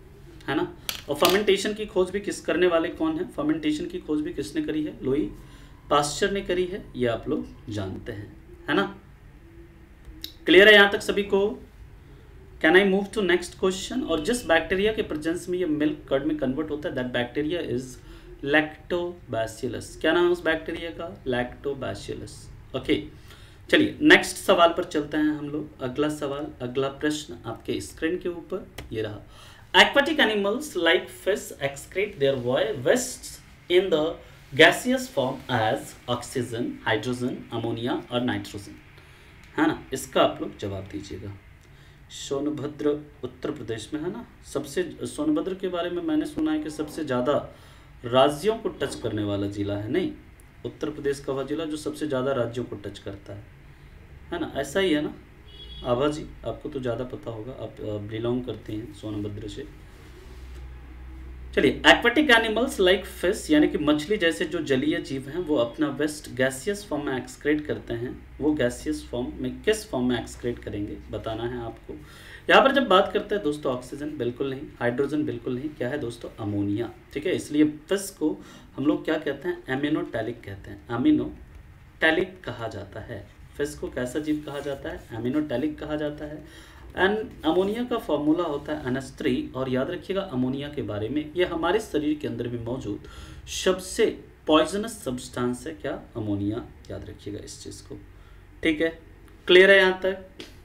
है ना। और फर्मेंटेशन की खोज भी किस करने वाले कौन है, फर्मेंटेशन की खोज भी किसने करी है, लुई पास्चर ने करी है, ये आप लोग जानते हैं, है ना। क्लियर है यहाँ तक सभी को। Can I move to next question. और जिस बैक्टीरिया के प्रेजेंस में ये मिल्क कर्ड में कन्वर्ट होता है, दैट बैक्टीरिया इज लैक्टोबैसिलस। क्या नाम है उस बैक्टीरिया का, लैक्टोबैसिलस। ओके, चलिए नेक्स्ट सवाल पर चलते हैं हम लोग। अगला सवाल, अगला प्रश्न आपके स्क्रीन के ऊपर ये रहा। Aquatic animals like fish excrete their wastes in the gaseous form as oxygen, hydrogen, ammonia और नाइट्रोजन, है ना। इसका आप लोग जवाब दीजिएगा। सोनभद्र उत्तर प्रदेश में है ना। सबसे सोनभद्र के बारे में मैंने सुना है कि सबसे ज़्यादा राज्यों को टच करने वाला जिला है, नहीं, उत्तर प्रदेश का वह जिला जो सबसे ज़्यादा राज्यों को टच करता है ना। ऐसा ही है ना आभा जी, आपको तो ज़्यादा पता होगा, आप बिलोंग करते हैं सोनभद्र से। चलिए, एक्वाटिक एनिमल्स लाइक फिश यानी कि मछली जैसे जो जलीय जीव हैं वो अपना वेस्ट गैसियस फॉर्म में एक्सक्रीट करते हैं। वो गैसियस फॉर्म में किस फॉर्म में एक्सक्रीट करेंगे बताना है आपको। यहाँ पर जब बात करते हैं दोस्तों, ऑक्सीजन बिल्कुल नहीं, हाइड्रोजन बिल्कुल नहीं, क्या है दोस्तों, अमोनिया। ठीक है, इसलिए फिश को हम लोग क्या कहते हैं, एमिनोटैलिक कहते हैं, एमिनोटैलिक कहा जाता है। फिश को कैसा जीव कहा जाता है, एमिनोटैलिक कहा जाता है। एंड अमोनिया का फॉर्मूला होता है NH3। और याद रखिएगा अमोनिया के बारे में, ये हमारे शरीर के अंदर भी मौजूद सबसे पॉइजनस सब्सटेंस है, क्या, अमोनिया। याद रखिएगा इस चीज़ को, ठीक है। क्लियर है यहाँ तक,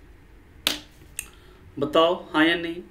बताओ हाँ या नहीं।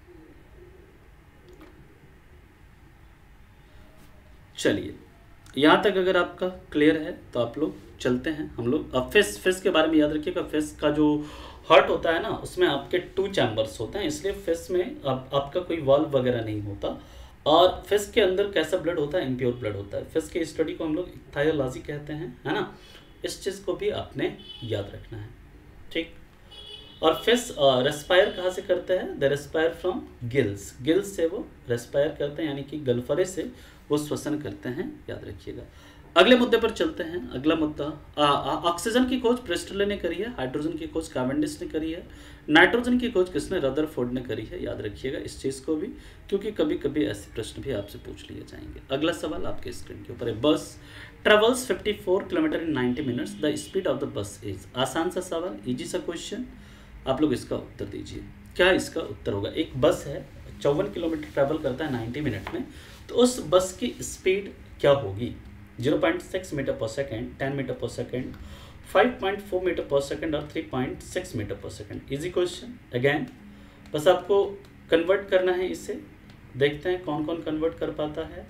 चलिए, यहाँ तक अगर आपका क्लियर है तो आप लोग चलते हैं हम लोग। अब फिश के बारे में याद रखिएगा, फिश का जो हार्ट होता है ना, उसमें आपके 2 चैम्बर्स होते हैं, इसलिए फिश में आपका कोई वाल्व वगैरह नहीं होता। और फिश के अंदर कैसा ब्लड होता है, इम्प्योर ब्लड होता है। फिश की स्टडी को हम लोग इक्थायोलॉजी कहते हैं, है ना। इस चीज़ को भी आपने याद रखना है, ठीक। और फिश रेस्पायर कहाँ से करते हैं, they respire from gills, gills से वो रेस्पायर करते हैं, यानी कि गलफरे से वो श्वसन करते हैं, याद रखिएगा। अगले मुद्दे पर चलते हैं। अगला मुद्दा, ऑक्सीजन की खोज प्रिस्टले ने करी है, हाइड्रोजन की खोज कैवेंडिश ने करी है, नाइट्रोजन की खोज किसने, रदरफोर्ड ने करी है। याद रखिएगा इस चीज़ को भी, क्योंकि कभी कभी ऐसे प्रश्न भी आपसे पूछ लिए जाएंगे। अगला सवाल आपके स्क्रीन के ऊपर है। Bus travels 54 kilometres in 90 minutes, the speed of the bus is. आसान सा सवाल, इजी सा क्वेश्चन, आप लोग इसका उत्तर दीजिए। क्या इसका उत्तर होगा, एक बस है 54 किलोमीटर ट्रैवल करता है 90 मिनट में, तो उस बस की स्पीड क्या होगी, 0.6 मीटर पर सेकेंड, 10 मीटर पर सेकेंड, 5.4 मीटर पर सेकेंड और 3.6 मीटर पर सेकेंड। इजी क्वेश्चन अगेन, बस आपको कन्वर्ट करना है इसे। देखते हैं कौन कौन कन्वर्ट कर पाता है।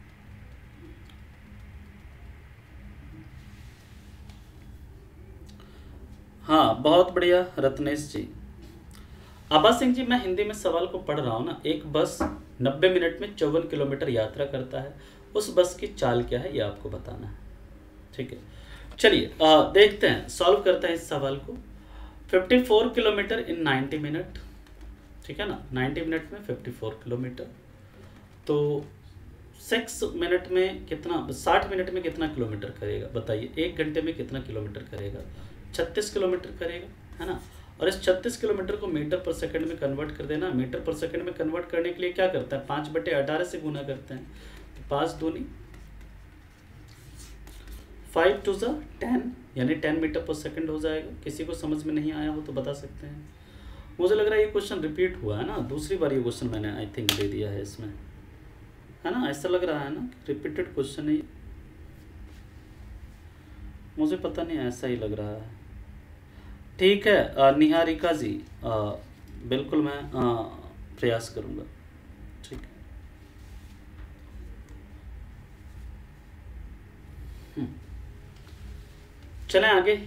हाँ, बहुत बढ़िया रत्नेश जी। आभा सिंह जी, मैं हिंदी में सवाल को पढ़ रहा हूँ ना। एक बस 90 मिनट में 54 किलोमीटर यात्रा करता है, उस बस की चाल क्या है ये आपको बताना है, ठीक है। चलिए देखते हैं, सॉल्व करते हैं इस सवाल को। 54 किलोमीटर इन 90 मिनट, ठीक है ना। 90 मिनट में 54 किलोमीटर, तो 6 मिनट में कितना, 60 मिनट में कितना किलोमीटर करेगा बताइए। 1 घंटे में कितना किलोमीटर करेगा, 36 किलोमीटर करेगा, है ना। और इस 36 किलोमीटर को मीटर पर सेकंड में कन्वर्ट कर देना। मीटर पर सेकंड में कन्वर्ट करने के लिए क्या करते हैं, 5/18 से गुना करते हैं, तो 5 दूनी 5 2 10, यानी 10 मीटर पर सेकंड हो जाएगा। किसी को समझ में नहीं आया हो तो बता सकते हैं। मुझे लग रहा है ये क्वेश्चन रिपीट हुआ है ना, दूसरी बार ये क्वेश्चन मैंने आई थिंक दे दिया है इसमें, है ना। ऐसा लग रहा है ना रिपीटेड क्वेश्चन है, मुझे पता नहीं, ऐसा ही लग रहा है। ठीक है निहारिका जी, बिल्कुल मैं प्रयास करूँगा, ठीक है। चलें आगे।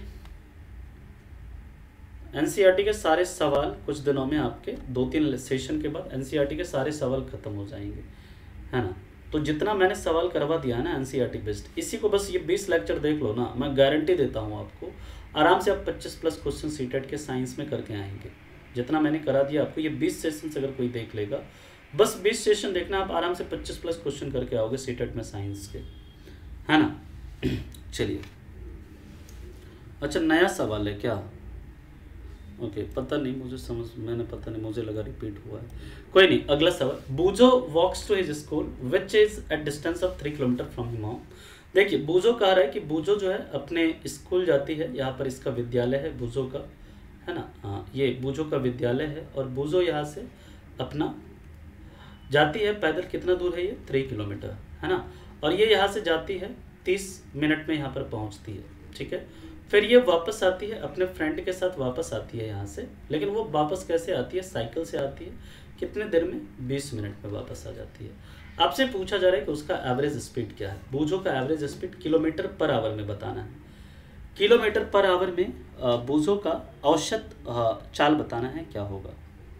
एनसीईआरटी के सारे सवाल कुछ दिनों में आपके 2-3 सेशन के बाद एनसीईआरटी के सारे सवाल खत्म हो जाएंगे, है ना। तो जितना मैंने सवाल करवा दिया है ना एनसीईआरटी बेस्ड, इसी को बस ये 20 लेक्चर देख लो ना, मैं गारंटी देता हूँ आपको, आराम से आप 25+ क्वेश्चन सीटेट के साइंस में करके आएंगे। जितना मैंने करा दिया आपको, ये 20 सेशन अगर कोई देख लेगा, बस 20 सेशन देखना, आप आराम से 25+ क्वेश्चन करके आओगे सीटेट में साइंस के, है ना। चलिए, अच्छा नया सवाल है क्या, ओके, पता नहीं मुझे, मैंने पता नहीं, मुझे लगा रिपीट हुआ है, कोई नहीं। अगला सवाल, Boojho walks to his school which is at distance of 3 kilometres from him home. देखिए बूजो कह रहा है कि बूजो जो है अपने स्कूल जाती है, यहाँ पर इसका विद्यालय है बूजो का, है ना, हाँ ये बूजो का विद्यालय है, और बूजो यहाँ से अपना जाती है पैदल, कितना दूर है ये 3 किलोमीटर, है ना, और ये यहाँ से जाती है 30 मिनट में यहाँ पर पहुँचती है, ठीक है। फिर ये वापस आती है, अपने फ्रेंड के साथ वापस आती है यहाँ से, लेकिन वो वापस कैसे आती है, साइकिल से आती है, कितने देर में, 20 मिनट में वापस आ जाती है। आपसे पूछा जा रहा है कि उसका एवरेज स्पीड क्या है। बूजो का एवरेज स्पीड किलोमीटर पर आवर में बताना है, किलोमीटर पर आवर में बूजो का औसत चाल बताना है, क्या होगा।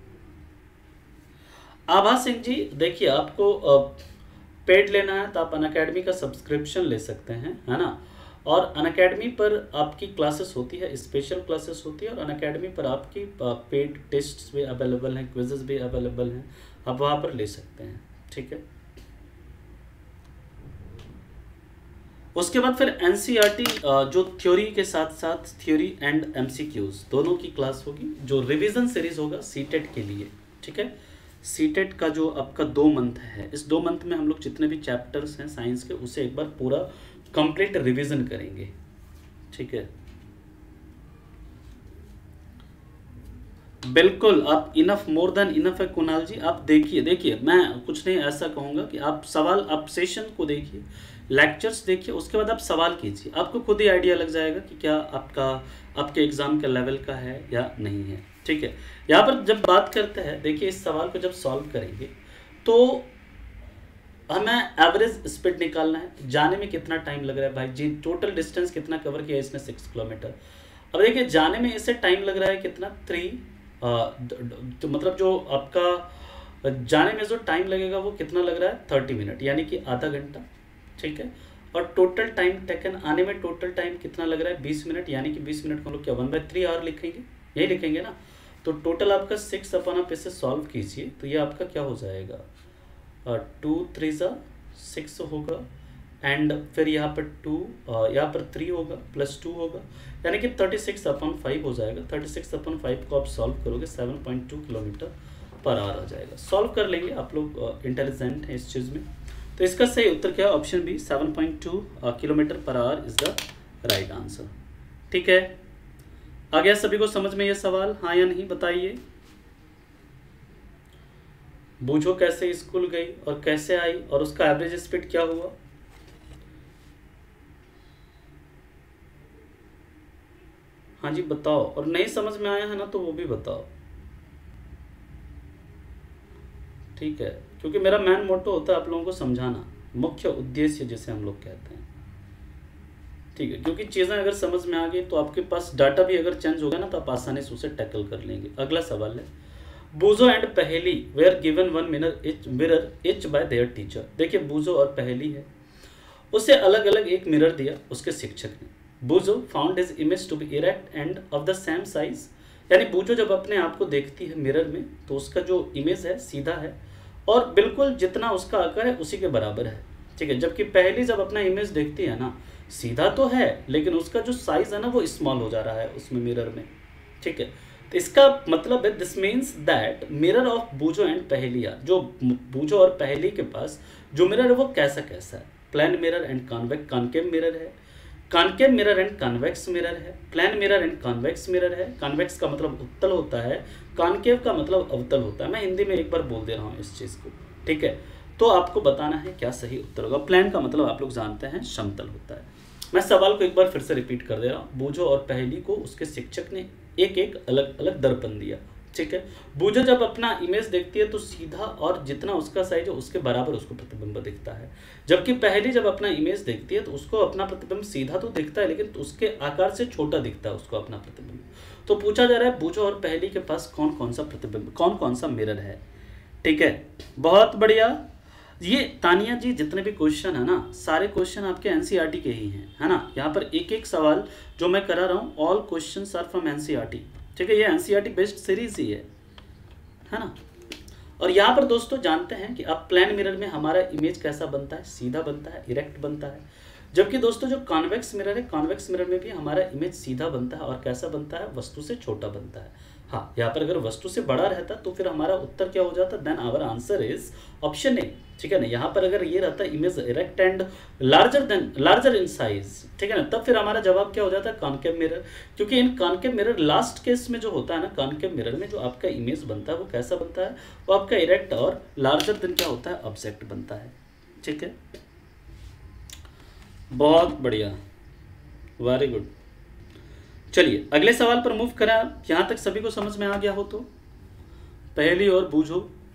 आभा सिंह जी, देखिए आपको पेड लेना है तो आप अनअकैडमी का सब्सक्रिप्शन ले सकते हैं, है ना, और अनअकैडमी पर आपकी क्लासेस होती है, स्पेशल क्लासेस होती है, और अनअकैडमी पर आपकी पेड टेस्ट्स भी अवेलेबल हैं, क्विजेस भी अवेलेबल हैं, आप वहाँ पर ले सकते हैं, ठीक है। उसके बाद फिर एनसीईआरटी जो थ्योरी के साथ साथ थ्योरी एंड एमसीक्यूज दोनों की क्लास होगी, जो रिवीजन सीरीज होगा सीटेट के लिए, ठीक है। सीटेट का जो आपका 2 मंथ है, इस 2 मंथ में हम लोग जितने भी चैप्टर्स हैं साइंस के उसे एक बार पूरा कंप्लीट रिवीजन करेंगे, ठीक है। बिल्कुल, आप इनफ, मोर देन इनफ है कुणाल जी। आप देखिए मैं कुछ नहीं ऐसा कहूँगा कि आप सवाल, आप सेशन को देखिए, लेक्चर्स देखिए, उसके बाद आप सवाल कीजिए, आपको खुद ही आइडिया लग जाएगा कि क्या आपके एग्ज़ाम के लेवल का है या नहीं है, ठीक है। यहाँ पर जब बात करते हैं, देखिए इस सवाल को जब सॉल्व करेंगे तो हमें एवरेज स्पीड निकालना है, जाने में कितना टाइम लग रहा है भाई जी, टोटल डिस्टेंस कितना कवर किया इसने 6 किलोमीटर। अब देखिए जाने में इसे टाइम लग रहा है कितना 3, तो मतलब जो आपका जाने में जो टाइम लगेगा वो कितना लग रहा है 30 मिनट, यानी कि आधा घंटा, ठीक है। और टोटल टाइम टेकन आने में टोटल टाइम कितना लग रहा है 20 मिनट, यानी कि 20 मिनट को हम लोग क्या 1/3 आवर लिखेंगे, यही लिखेंगे ना। तो टोटल आपका 6 अपन आप इसे सॉल्व कीजिए तो ये आपका क्या हो जाएगा, 2 3 6 होगा, एंड फिर यहाँ पर 2 यहाँ पर 3 होगा, +2 होगा, यानी कि 36/5 हो जाएगा। 36/5 को आप सॉल्व करोगे 7.2 किलोमीटर पर आवर आ जाएगा। सॉल्व कर लेंगे, आप लोग इंटेलिजेंट हैं इस चीज़ में। तो इसका सही उत्तर क्या है, ऑप्शन बी 7.2 किलोमीटर पर hour is the right answer, ठीक है। आ गया सभी को समझ में ये सवाल, हाँ या नहीं बताइए। बूझो कैसे स्कूल गई और कैसे आई और उसका एवरेज स्पीड क्या हुआ। हाँ जी बताओ, और नहीं समझ में आया है ना तो वो भी बताओ, ठीक है, क्योंकि मेरा मेन मोटो होता है आप लोगों को समझाना, मुख्य उद्देश्य जिसे हम लोग कहते हैं, ठीक है। क्योंकि चीज़ें अगर समझ में आ गई तो आपके पास डाटा भी अगर चेंज होगा ना तो आप आसानी से उसे टैकल कर लेंगे। अगला सवाल है, Boojho and Paheli were given 1 mirror each by their teacher. देखिए बूजो और पहेली है, उसे अलग अलग एक मिरर दिया उसके शिक्षक ने। Boojho found his image to be erect and of the same size, यानी बूजो जब अपने आप को देखती है मिरर में तो उसका जो इमेज है सीधा है और बिल्कुल जितना उसका आकार है उसी के बराबर है, ठीक है। जबकि पहेली जब अपना इमेज देखती है ना, सीधा तो है लेकिन उसका जो साइज है ना वो स्मॉल हो जा रहा है उसमें मिरर में, ठीक है। तो इसका मतलब है this means that mirror of Boojho and Paheli, जो बूजो और पहेली के पास जो मिरर है वो कैसा कैसा है, plane mirror and concave mirror है, concave mirror and convex mirror है, plane mirror and convex mirror है। कॉन्वेक्स का मतलब उत्तल होता है, कॉन्केव का मतलब अवतल होता है। मैं हिंदी में एक बार बोल दे रहा हूँ इस चीज़ को, ठीक है। तो आपको बताना है क्या सही उत्तर होगा। प्लेन का मतलब आप लोग जानते हैं समतल होता है। मैं सवाल को एक बार फिर से रिपीट कर दे रहा हूँ। बूजो और पहेली को उसके शिक्षक ने एक एक अलग अलग दर्पण दिया, ठीक है। बूजो जब अपना इमेज देखती है तो सीधा और जितना उसका साइज है उसके बराबर उसको प्रतिबिंब दिखता है, जबकि पहेली जब अपना इमेज देखती है तो उसको अपना प्रतिबिंब सीधा तो दिखता है लेकिन उसके आकार से छोटा दिखता है उसको अपना प्रतिबिंब। तो पूछा जा रहा है बूजो और पहेली के पास कौन कौन सा प्रतिबिंब, कौन कौन सा मिरर है, ठीक है। बहुत बढ़िया। ये तानिया जी जितने भी क्वेश्चन है ना, सारे क्वेश्चन आपके एनसीईआरटी के ही हैं, है ना। यहाँ पर एक एक सवाल जो मैं करा रहा हूँ, all questions are from NCERT, ठीक है। ये एनसीईआरटी बेस्ड सीरीज ही है ना। और यहाँ पर दोस्तों जानते हैं कि अब प्लेन मिरर में हमारा इमेज कैसा बनता है, सीधा बनता है, इरेक्ट बनता है। जबकि दोस्तों जो कॉन्वेक्स मिरर है, कॉन्वेक्स मिरर में भी हमारा इमेज सीधा बनता है और कैसा बनता है, वस्तु से छोटा बनता है। हाँ, यहाँ पर अगर वस्तु से बड़ा रहता तो फिर हमारा उत्तर क्या हो जाता, then our answer is option A, ठीक है ना। यहाँ पर अगर ये रहता image erect and larger in size, ठीक है ना, तब फिर हमारा जवाब क्या हो जाता है, कॉनकेव मिरर। क्योंकि इन कॉनकेव मिरर लास्ट केस में जो होता है ना, कॉनकेव मिरर में जो आपका इमेज बनता है वो कैसा बनता है, वो आपका इरेक्ट और लार्जर देन क्या होता है, ऑब्जेक्ट बनता है, ठीक है। बहुत बढ़िया, वेरी गुड। चलिए अगले सवाल पर मूव करें। यहां तक सभी को समझ में आ गया हो तो पहेली और बूझो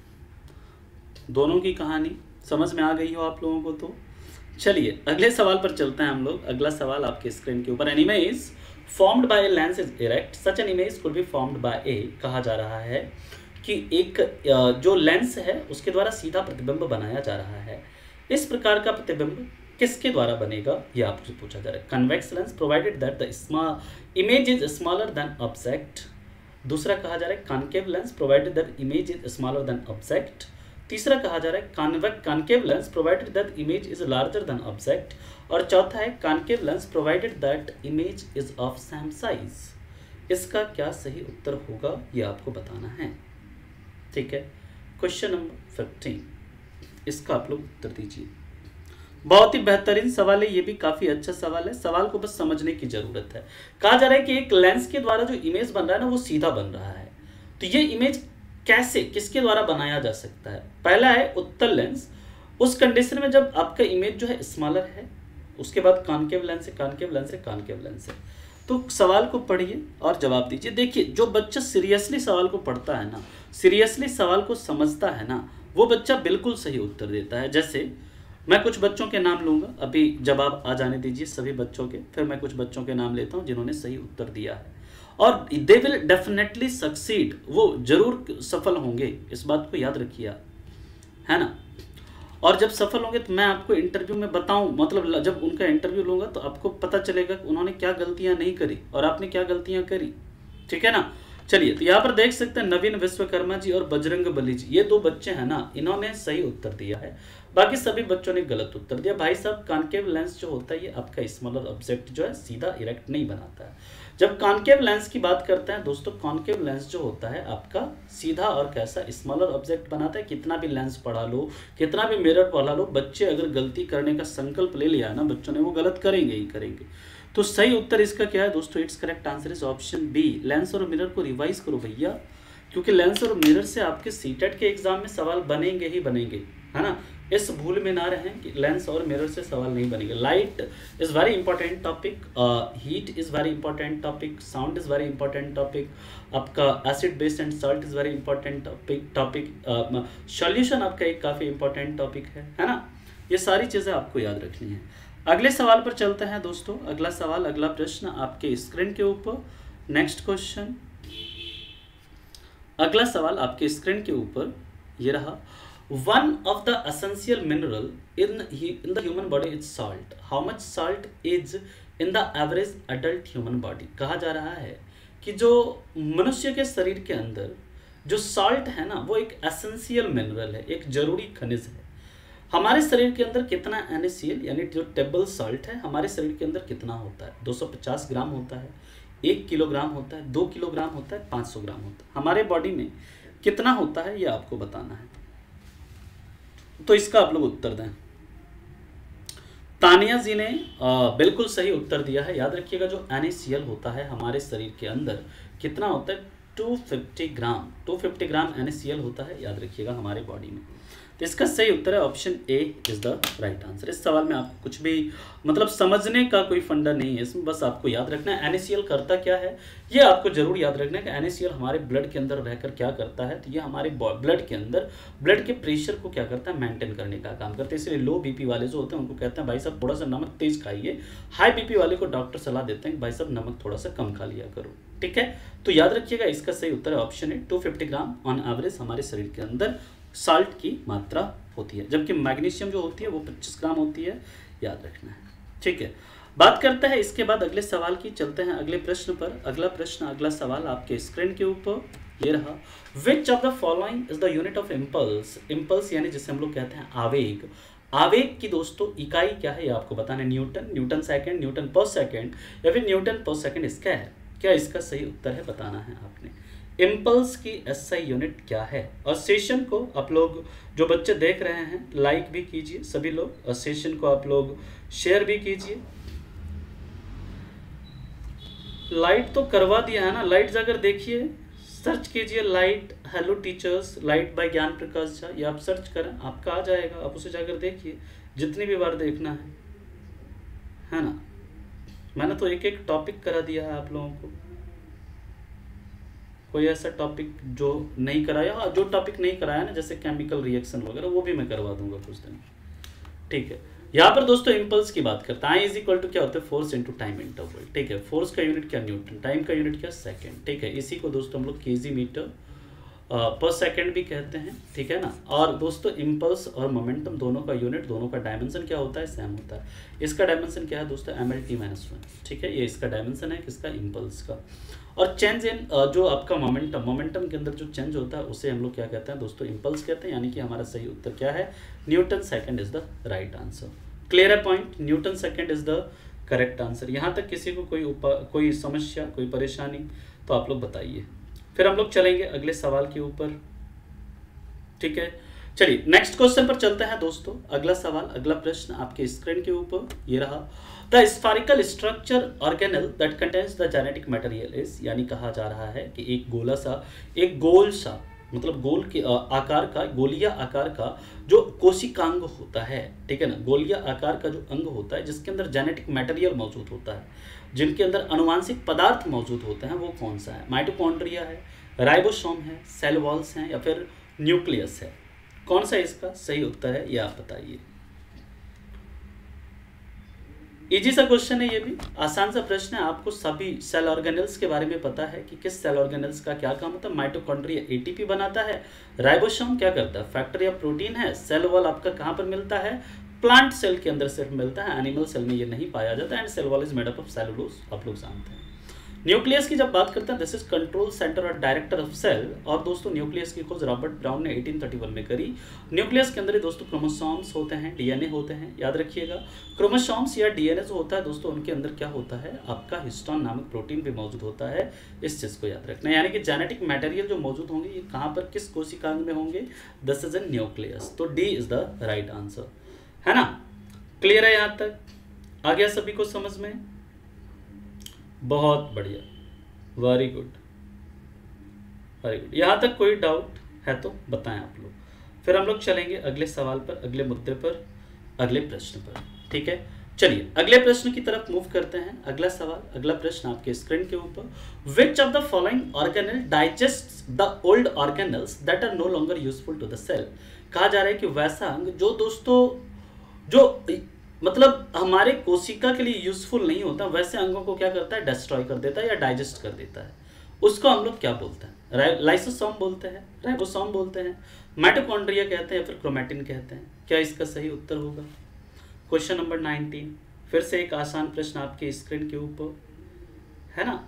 दोनों की कहानी समझ में आ गई हो आप लोगों को तो चलिए अगले सवाल पर चलते हैं हम लोग। अगला सवाल आपके स्क्रीन के ऊपर, an image formed by a lens is erect, such an image could be formed by a. कहा जा रहा है कि एक जो लेंस है उसके द्वारा सीधा प्रतिबिंब बनाया जा रहा है। इस प्रकार का प्रतिबिंब किसके द्वारा बनेगा, ये आपसे पूछा जा रहा है। Convex lens provided that the image is smaller than object. दूसरा कहा जा रहा है concave lens provided that image is smaller than object. तीसरा कहा जा रहा है concave lens provided that image is larger than object. और चौथा है concave lens provided that image is of same size. इसका क्या सही उत्तर होगा ये आपको बताना है, ठीक है। क्वेश्चन नंबर 15, इसका आप लोग उत्तर दीजिए। बहुत ही बेहतरीन सवाल है, ये भी काफी अच्छा सवाल है। सवाल को बस समझने की जरूरत है। कहा जा रहा है कि एक लेंस के द्वारा जो इमेज बन रहा है ना वो सीधा बन रहा है, तो ये इमेज कैसे किसके द्वारा बनाया जा सकता है। पहला है उत्तल लेंस, उस कंडीशन में जब आपका इमेज जो है स्मॉलर है, उसके बाद कॉनकेव लेंस है, कॉनकेव लेंस है, कॉनकेव लेंस है। तो सवाल को पढ़िए और जवाब दीजिए। देखिए जो बच्चा सीरियसली सवाल को पढ़ता है ना, सीरियसली सवाल को समझता है ना, वो बच्चा बिल्कुल सही उत्तर देता है। जैसे मैं कुछ बच्चों के नाम लूंगा, अभी जवाब आ जाने दीजिए सभी बच्चों के, फिर मैं कुछ बच्चों के नाम लेता हूं जिन्होंने सही उत्तर दिया है और दे विल डेफिनेटली सक्सीड, वो जरूर सफल होंगे, इस बात को याद रखिए, है ना। और जब सफल होंगे तो मैं आपको इंटरव्यू में बताऊं, मतलब जब उनका इंटरव्यू लूंगा तो आपको पता चलेगा कि उन्होंने क्या गलतियां नहीं करी और आपने क्या गलतियां करी, ठीक है ना। चलिए तो यहाँ पर देख सकते हैं नवीन विश्वकर्मा जी और बजरंग बली जी, ये दो बच्चे हैं ना, इन्होंने सही उत्तर दिया है, बाकी सभी बच्चों ने गलत उत्तर दिया। भाई साहब कॉनकेव लेंस जो होता है ये आपका स्मॉलर ऑब्जेक्ट जो है सीधा इरेक्ट नहीं बनाता है। जब कॉनकेव लेंस की बात करते हैं दोस्तों, कॉनकेव लेंस जो होता है आपका सीधा और कैसा स्मॉलर ऑब्जेक्ट बनाता है। कितना भी लेंस पढ़ा लो, कितना भी मिरर पढ़ा लो, बच्चे अगर गलती करने का संकल्प ले लिया ना बच्चों ने, वो गलत करेंगे ही करेंगे। तो सही उत्तर इसका क्या है दोस्तों, it's correct answer is option B. Lens और मिरर को रिवाइज करो भैया, क्योंकि लेंस और मिरर से आपके सीटेट के एग्जाम में सवाल बनेंगे ही बनेंगे, है ना। इस भूल में ना रहें कि लेंस और मिरर से सवाल नहीं बनेंगे। Light is very important topic, heat is very important topic, sound is very important topic, आपका acid base and salt is very important topic, solution आपका एक काफ़ी इंपॉर्टेंट टॉपिक है ना। ये सारी चीज़ें आपको याद रखनी है। अगले सवाल पर चलते हैं दोस्तों। अगला सवाल, अगला प्रश्न आपके स्क्रीन के ऊपर। नेक्स्ट क्वेश्चन, अगला सवाल आपके स्क्रीन के ऊपर ये रहा। One of the essential mineral in the human body is salt. How much salt is in the average adult human body. कहा जा रहा है कि जो मनुष्य के शरीर के अंदर जो सॉल्ट है ना, वो एक एसेंशियल मिनरल है, एक जरूरी खनिज है। हमारे शरीर के अंदर कितना NaCl यानी जो टेबल सॉल्ट है हमारे शरीर के अंदर कितना होता है, 250 ग्राम होता है, 1 किलोग्राम होता है, 2 किलोग्राम होता है, 500 ग्राम होता है। हमारे बॉडी में कितना होता है ये आपको बताना है, तो इसका आप लोग उत्तर दें। तानिया जी ने बिल्कुल सही उत्तर दिया है। याद रखिएगा जो NaCl होता है हमारे शरीर के अंदर कितना होता है, 250 ग्राम NaCl होता है, याद रखिएगा हमारे बॉडी में। तो इसका सही उत्तर है option A is the right answer. इस सवाल में आपको कुछ भी मतलब समझने का कोई फंडा नहीं है इसमें, बस आपको याद रखना है NaCl करता क्या है, ये आपको जरूर याद रखना है कि NaCl हमारे ब्लड के अंदर रहकर क्या करता है, तो ये हमारे ब्लड के अंदर ब्लड के प्रेशर को क्या करता है, मेंटेन करने का काम करता है। इसलिए लो बीपी वाले जो होते हैं उनको कहते हैं भाई साहब थोड़ा सा नमक तेज खाइए, हाई बीपी वाले को डॉक्टर सलाह देते हैं कि भाई साहब नमक थोड़ा सा कम खा लिया करो, ठीक है। तो याद रखिएगा इसका सही उत्तर है option A, 250 gram on average हमारे शरीर के अंदर साल्ट की मात्रा होती है, जबकि मैग्नीशियम जो होती है वो 25 ग्राम होती है, याद रखना है, ठीक है। बात करते हैं इसके बाद अगले सवाल की, चलते हैं अगले प्रश्न पर। अगला प्रश्न, अगला सवाल आपके स्क्रीन के ऊपर ये रहा। Which of the following is the unit of impulse. Impulse यानी जिसे हम लोग कहते हैं आवेग। आवेग की दोस्तों इकाई क्या है ये आपको बताना है, न्यूटन, न्यूटन सेकंड, न्यूटन पर सेकंड या फिर न्यूटन पर सेकंड स्क्वायर। क्या इसका सही उत्तर है बताना है आपने। इम्पल्स की एसआई यूनिट क्या है। और सेशन को आप लोग जो बच्चे देख रहे हैं लाइक भी कीजिए सभी लोग, और सेशन को आप लोग शेयर भी कीजिए। लाइट तो करवा दिया है ना, लाइट जाकर देखिए, सर्च कीजिए light hello teachers, light by Gyan Prakash Jha, ये आप सर्च करें आपका आ जाएगा, आप उसे जाकर देखिए जितनी भी बार देखना है ना। मैंने तो एक एक टॉपिक करा दिया है आप लोगों को, कोई ऐसा टॉपिक जो नहीं कराया, हाँ जो टॉपिक नहीं कराया ना जैसे केमिकल रिएक्शन वगैरह वो भी मैं करवा दूंगा कुछ दिन, ठीक है। यहाँ पर दोस्तों इम्पल्स की बात करते हैं, I इज इक्वल टू क्या होता है, फोर्स इनटू टाइम इंटरवल, ठीक है। फोर्स का यूनिट क्या न्यूटन, टाइम का यूनिट क्या सेकंड, ठीक है। इसी को दोस्तों हम लोग केजी मीटर पर सेकंड भी कहते हैं, ठीक है ना। और दोस्तों इम्पल्स और मोमेंटम दोनों का यूनिट, दोनों का डायमेंशन क्या होता है, सेम होता है। इसका डायमेंशन क्या है दोस्तों, mlt-1, ठीक है, ये इसका डायमेंशन है किसका, इम्पल्स का। और चेंज इन जो आपका मोमेंटम, मोमेंटम के अंदर जो चेंज होता है उसे हम लोग क्या कहते हैं दोस्तों, इम्पल्स कहते हैं। यानी कि हमारा सही उत्तर क्या है, newton second is the right answer. Clear है point, newton second is the correct answer. यहाँ तक किसी को कोई समस्या, कोई परेशानी तो आप लोग बताइए, फिर हम लोग चलेंगे अगले सवाल के ऊपर, ठीक है। चलिए नेक्स्ट क्वेश्चन पर चलते हैं दोस्तों। अगला सवाल, अगला प्रश्न आपके स्क्रीन के ऊपर ये रहा। The spherical structure organelle that contains the genetic material is, यानी कहा जा रहा है कि एक गोल सा मतलब गोल के आकार का, गोलिया आकार का जो कोशिकांग होता है, ठीक है ना, गोलिया आकार का जो अंग होता है जिसके अंदर जेनेटिक मटेरियल मौजूद होता है, जिनके अंदर अनुवांशिक पदार्थ मौजूद होते हैं, वो कौन सा है। माइटोकॉन्ड्रिया है, राइबोसोम है, सेल वॉल्स हैं या फिर न्यूक्लियस है। कौन सा इसका सही उत्तर है ये आप बताइए। इजी सा क्वेश्चन है, ये भी आसान सा प्रश्न है। आपको सभी सेल ऑर्गेनेल्स के बारे में पता है कि किस सेल ऑर्गेनेल्स का क्या काम होता है। माइटोकॉन्ड्रिया एटीपी बनाता है, राइबोसोम क्या करता है, फैक्टर या प्रोटीन है, सेल वॉल आपका कहाँ पर मिलता है, प्लांट सेल के अंदर सिर्फ मिलता है, एनिमल सेल में ये नहीं पाया जाता। And cell wall is made up of cellulose, आप लोग जानते हैं। न्यूक्लियस की जब बात करते हैं, दिस इज कंट्रोल सेंटर और डायरेक्टर ऑफ सेल। और दोस्तों न्यूक्लियस की खोज रॉबर्ट ब्राउन ने 1831 में करी। न्यूक्लियस के अंदर दोस्तों क्रोमोसोम्स होते हैं, डीएनए होते हैं, याद रखिएगा। क्रोमोसोम्स या डीएनए जो होता है दोस्तों, उनके अंदर क्या होता है, आपका हिस्टोन नामक प्रोटीन भी मौजूद होता है। इस चीज को याद रखना है। यानी कि जेनेटिक मटेरियल जो मौजूद होंगे ये कहाँ पर, किस कोशिकांग में होंगे, दिस इज इन न्यूक्लियस। तो D is the right answer, है ना। क्लियर है यहाँ तक, आ गया सभी को समझ में, बहुत बढ़िया, वेरी गुड, वेरी गुड। यहाँ तक कोई डाउट है तो बताएं आप लोग, फिर हम लोग चलेंगे अगले सवाल पर, अगले मुद्दे पर, अगले प्रश्न पर, ठीक है। चलिए अगले प्रश्न की तरफ मूव करते हैं। अगला सवाल, अगला प्रश्न आपके स्क्रीन के ऊपर, which of the following organelle digest the old organelles that are no longer useful to the cell. कहा जा रहा है कि वैसा अंग जो दोस्तों जो मतलब हमारे कोशिका के लिए यूजफुल नहीं होता, वैसे अंगों को क्या करता है, डिस्ट्रॉय कर देता है या डाइजेस्ट कर देता है। उसको हम लोग क्या बोलते हैं, लाइसोसोम बोलते हैं, राइबोसोम बोलते हैं, माइटोकॉन्ड्रिया कहते हैं या फिर क्रोमैटिन कहते हैं। क्या इसका सही उत्तर होगा। क्वेश्चन नंबर 19, फिर से एक आसान प्रश्न आपके स्क्रीन के ऊपर, है ना।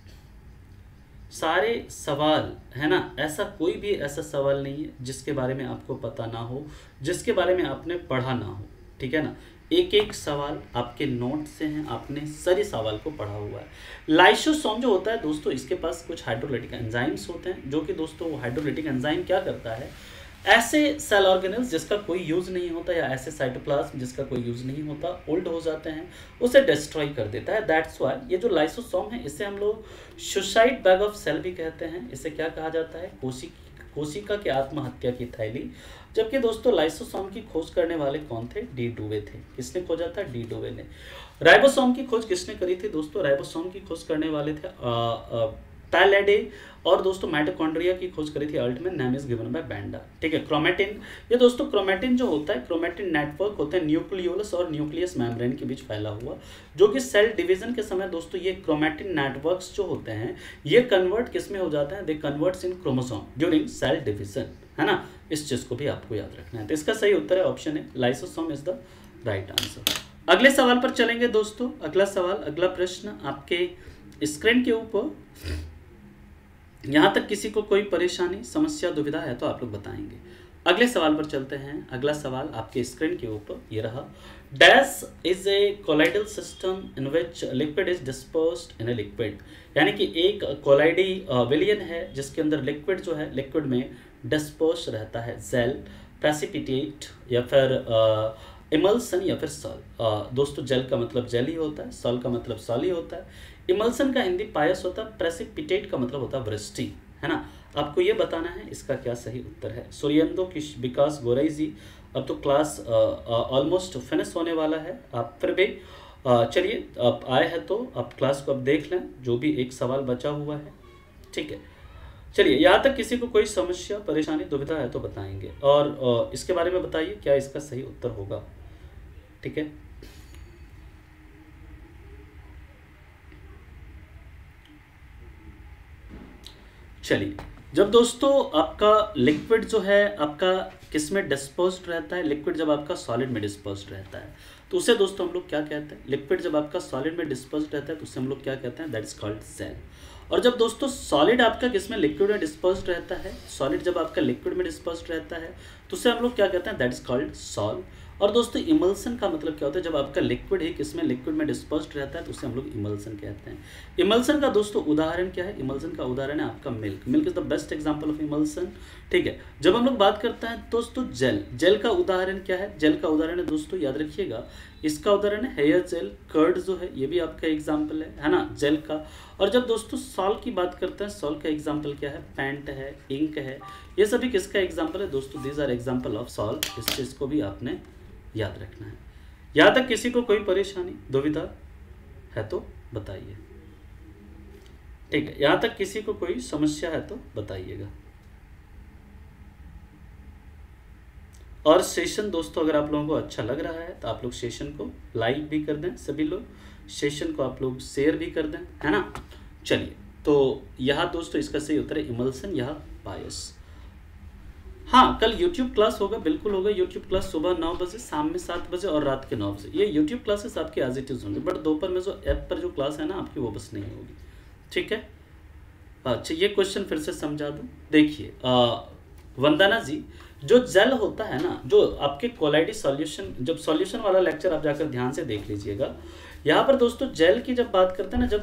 सारे सवाल, है ना, ऐसा कोई भी ऐसा सवाल नहीं है जिसके बारे में आपको पता ना हो, जिसके बारे में आपने पढ़ा ना हो, ठीक है ना। एक एक सवाल आपके नोट से हैं, आपने सारे सवाल को पढ़ा हुआ है। लाइसोसोम जो होता है दोस्तों, इसके पास कुछ हाइड्रोलाइटिक एंजाइम्स होते हैं, जो कि दोस्तों वो हाइड्रोलाइटिक एंजाइम क्या करता है, ऐसे सेल ऑर्गेनल्स जिसका कोई यूज नहीं होता या ऐसे साइटोप्लाज्म जिसका कोई यूज नहीं होता, ओल्ड हो जाते हैं, उसे डिस्ट्रॉय कर देता है। दैट्स व्हाई ये जो लाइसोसोम है इसे हम लोग सुसाइड बैग ऑफ सेल भी कहते हैं। इसे क्या कहा जाता है, कोशिका की आत्महत्या की थैली। जबकि दोस्तों लाइसोसोम की खोज करने वाले कौन थे, डी डुवे थे। किसने खोजा था, डी डुवे ने। राइबोसोम की खोज किसने करी थी दोस्तों, राइबोसोम की खोज करने वाले थे पैलेडे। और दोस्तों माइटोकॉन्ड्रिया की खोज करी थी Altmann, name is given by Benda, ठीक है। क्रोमैटिन, ये दोस्तों क्रोमैटिन जो होता है, क्रोमैटिन नेटवर्क होता है न्यूक्लियोलस और न्यूक्लियस मेम्ब्रेन के बीच फैला हुआ, जो कि सेल डिवीजन के समय दोस्तों ये क्रोमैटिन नेटवर्क्स जो होते हैं ये कन्वर्ट किस में हो जाते हैं, they converts in chromosome during cell division, है ना। इस चीज को भी आपको याद रखना है। तो इसका सही उत्तर है ऑप्शन है, lysosome is the right answer. अगले सवाल पर चलेंगे दोस्तों। अगला सवाल, अगला प्रश्न आपके स्क्रीन के ऊपर। यहाँ तक किसी को कोई परेशानी, समस्या, दुविधा है तो आप लोग बताएंगे। अगले सवाल पर चलते हैं। अगला सवाल आपके स्क्रीन के ऊपर ये रहा। Dash is a colloidal system in which liquid is dispersed in a liquid, यानी कि एक कोलाइडी विलियन है जिसके अंदर लिक्विड जो है लिक्विड में डिस्पर्स रहता है। जेल, प्रेसिपिटेट या फिर इमल्सन या फिर सॉल। दोस्तों जेल का मतलब जेल ही होता है, सॉल का मतलब सॉल ही होता है, इमल्सन का हिंदी पायस होता है, प्रेसिपिटेट का मतलब होता है वृष्टि, है ना। आपको ये बताना है इसका क्या सही उत्तर है। सूर्येंदु विकास गोराई जी, अब तो क्लास ऑलमोस्ट फिनिश होने वाला है। आप फिर भी चलिए आप आए हैं तो आप क्लास को अब देख लें, जो भी एक सवाल बचा हुआ है, ठीक है। चलिए यहाँ तक किसी को कोई समस्या, परेशानी, दुविधा है तो बताएंगे, और इसके बारे में बताइए क्या इसका सही उत्तर होगा, ठीक है। चलिए, जब दोस्तों आपका लिक्विड जो है आपका किस में डिस्पर्स्ड रहता है, लिक्विड जब आपका सॉलिड में डिस्पर्स्ड रहता है तो उसे दोस्तों हम लोग क्या कहते हैं, लिक्विड जब आपका सॉलिड में डिस्पर्स्ड रहता है तो उसे हम लोग क्या कहते हैं, दैट इज कॉल्ड जेल। और जब दोस्तों सॉलिड आपका किस में लिक्विड में डिस्पर्स्ड रहता है, सॉलिड जब आपका लिक्विड में डिस्पर्स्ड रहता है तो उसे हम लोग क्या कहते हैं, दैट इज कॉल्ड सॉल। और दोस्तों इमल्सन का मतलब क्या होता है, जब आपका लिक्विड है किसमें लिक्विड में डिस्पर्स्ड रहता है तो उसे हम लोग इमल्सन कहते हैं। इमल्सन का दोस्तों उदाहरण क्या है, इमल्सन का उदाहरण है आपका milk. Milk is the best example of emulsion, ठीक है। जब हम लोग बात करते हैं दोस्तों जेल, जेल का उदाहरण क्या है, जेल का उदाहरण है दोस्तों याद रखिएगा, इसका उदाहरण है हेयर जेल, कर्ड जो है ये भी आपका एग्जाम्पल है ना, जेल का। और जब दोस्तों सॉल की बात करते हैं, सॉल का एग्जाम्पल क्या है, पेंट है, इंक है, ये सभी किसका एग्जाम्पल है दोस्तों, these are example of sol. इस चीज़ को भी आपने याद रखना है। यहाँ तक किसी को कोई परेशानी, दुविधा है तो बताइए, ठीक है। यहाँ तक किसी को कोई समस्या है तो बताइएगा। और सेशन दोस्तों अगर आप लोगों को अच्छा लग रहा है तो आप लोग सेशन को लाइक भी कर दें, सभी लोग सेशन को आप लोग शेयर भी कर दें, है ना। चलिए, तो यहाँ दोस्तों इसका सही उत्तर है इमल्सन या बायस। हाँ, कल YouTube क्लास होगा, बिल्कुल होगा। YouTube क्लास सुबह 9 बजे, शाम में 7 बजे और रात के 9 बजे। ये YouTube क्लासेस आपकी एज इट इज़ होंगे, बट दोपहर में जो ऐप पर जो क्लास है ना आपकी वो बस नहीं होगी, ठीक है। अच्छा, ये क्वेश्चन फिर से समझा दूँ। देखिए वंदना जी, जो जेल होता है ना, जो आपके कोलाइडी सॉल्यूशन, जब सॉल्यूशन वाला लेक्चर आप जाकर ध्यान से देख लीजिएगा, यहाँ पर दोस्तों जेल की जब बात करते हैं ना,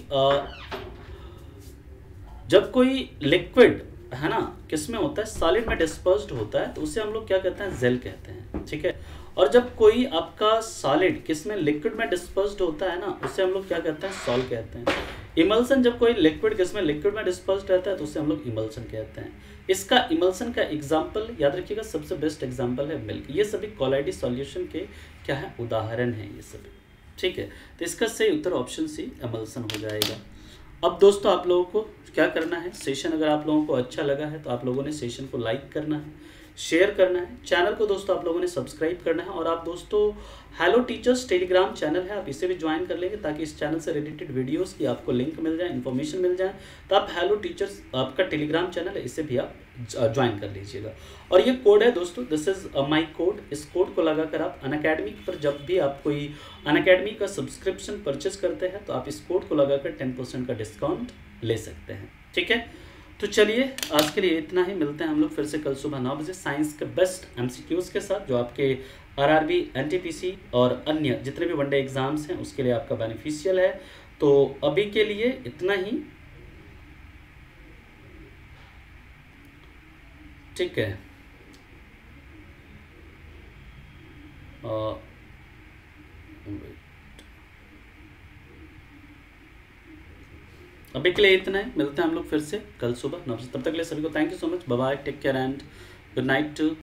जब कोई लिक्विड है ना किसमें होता है, सॉलिड में डिस्पर्स्ड होता है तो उसे हम लोग क्या कहते हैं, जेल कहते हैं, ठीक है। और जब कोई आपका सॉलिड किसमें लिक्विड में डिस्पर्स्ड होता है ना, उसे हम लोग क्या कहते हैं, सॉल कहते हैं। इमल्सन, जब कोई लिक्विड किसमें लिक्विड में डिस्पर्स्ड रहता है तो उसे हम लोग इमल्सन कहते हैं। इसका इमल्सन का एग्जाम्पल याद रखिएगा, सबसे बेस्ट एग्जाम्पल है मिल्क। ये सभी कोलाइडी सॉल्यूशन के क्या है, उदाहरण है ये सभी, ठीक है। तो इसका सही उत्तर ऑप्शन सी इमल्सन हो जाएगा। अब दोस्तों आप लोगों को क्या करना है, सेशन अगर आप लोगों को अच्छा लगा है तो आप लोगों ने सेशन को लाइक करना है, शेयर करना है, चैनल को दोस्तों आप लोगों ने सब्सक्राइब करना है। और आप दोस्तों हेलो टीचर्स टेलीग्राम चैनल है, आप इसे भी ज्वाइन कर लेंगे ताकि इस चैनल से रिलेटेड वीडियोस की आपको लिंक मिल जाए, इन्फॉर्मेशन मिल जाए। तो आप हेलो टीचर्स आपका टेलीग्राम चैनल है, इसे भी आप ज्वाइन कर लीजिएगा। और ये कोड है दोस्तों, दिस इज माई कोड। इस कोड को लगाकर आप अनअकैडमी पर जब भी आप कोई अनअकैडमी का सब्सक्रिप्शन परचेज करते हैं तो आप इस कोड को लगाकर 10% का डिस्काउंट ले सकते हैं, ठीक है। तो चलिए आज के लिए इतना ही, मिलते हैं हम लोग फिर से कल सुबह 9 बजे साइंस के बेस्ट MCQs के साथ, जो आपके RRB, NTPC और अन्य जितने भी वनडे एग्जाम्स हैं उसके लिए आपका बेनिफिशियल है। तो अभी के लिए इतना ही, ठीक है। अभी के लिए इतना है, मिलते हैं हम लोग फिर से कल सुबह 9 बजे। तब तक के लिए सभी को thank you so much, bye bye, take care and good night to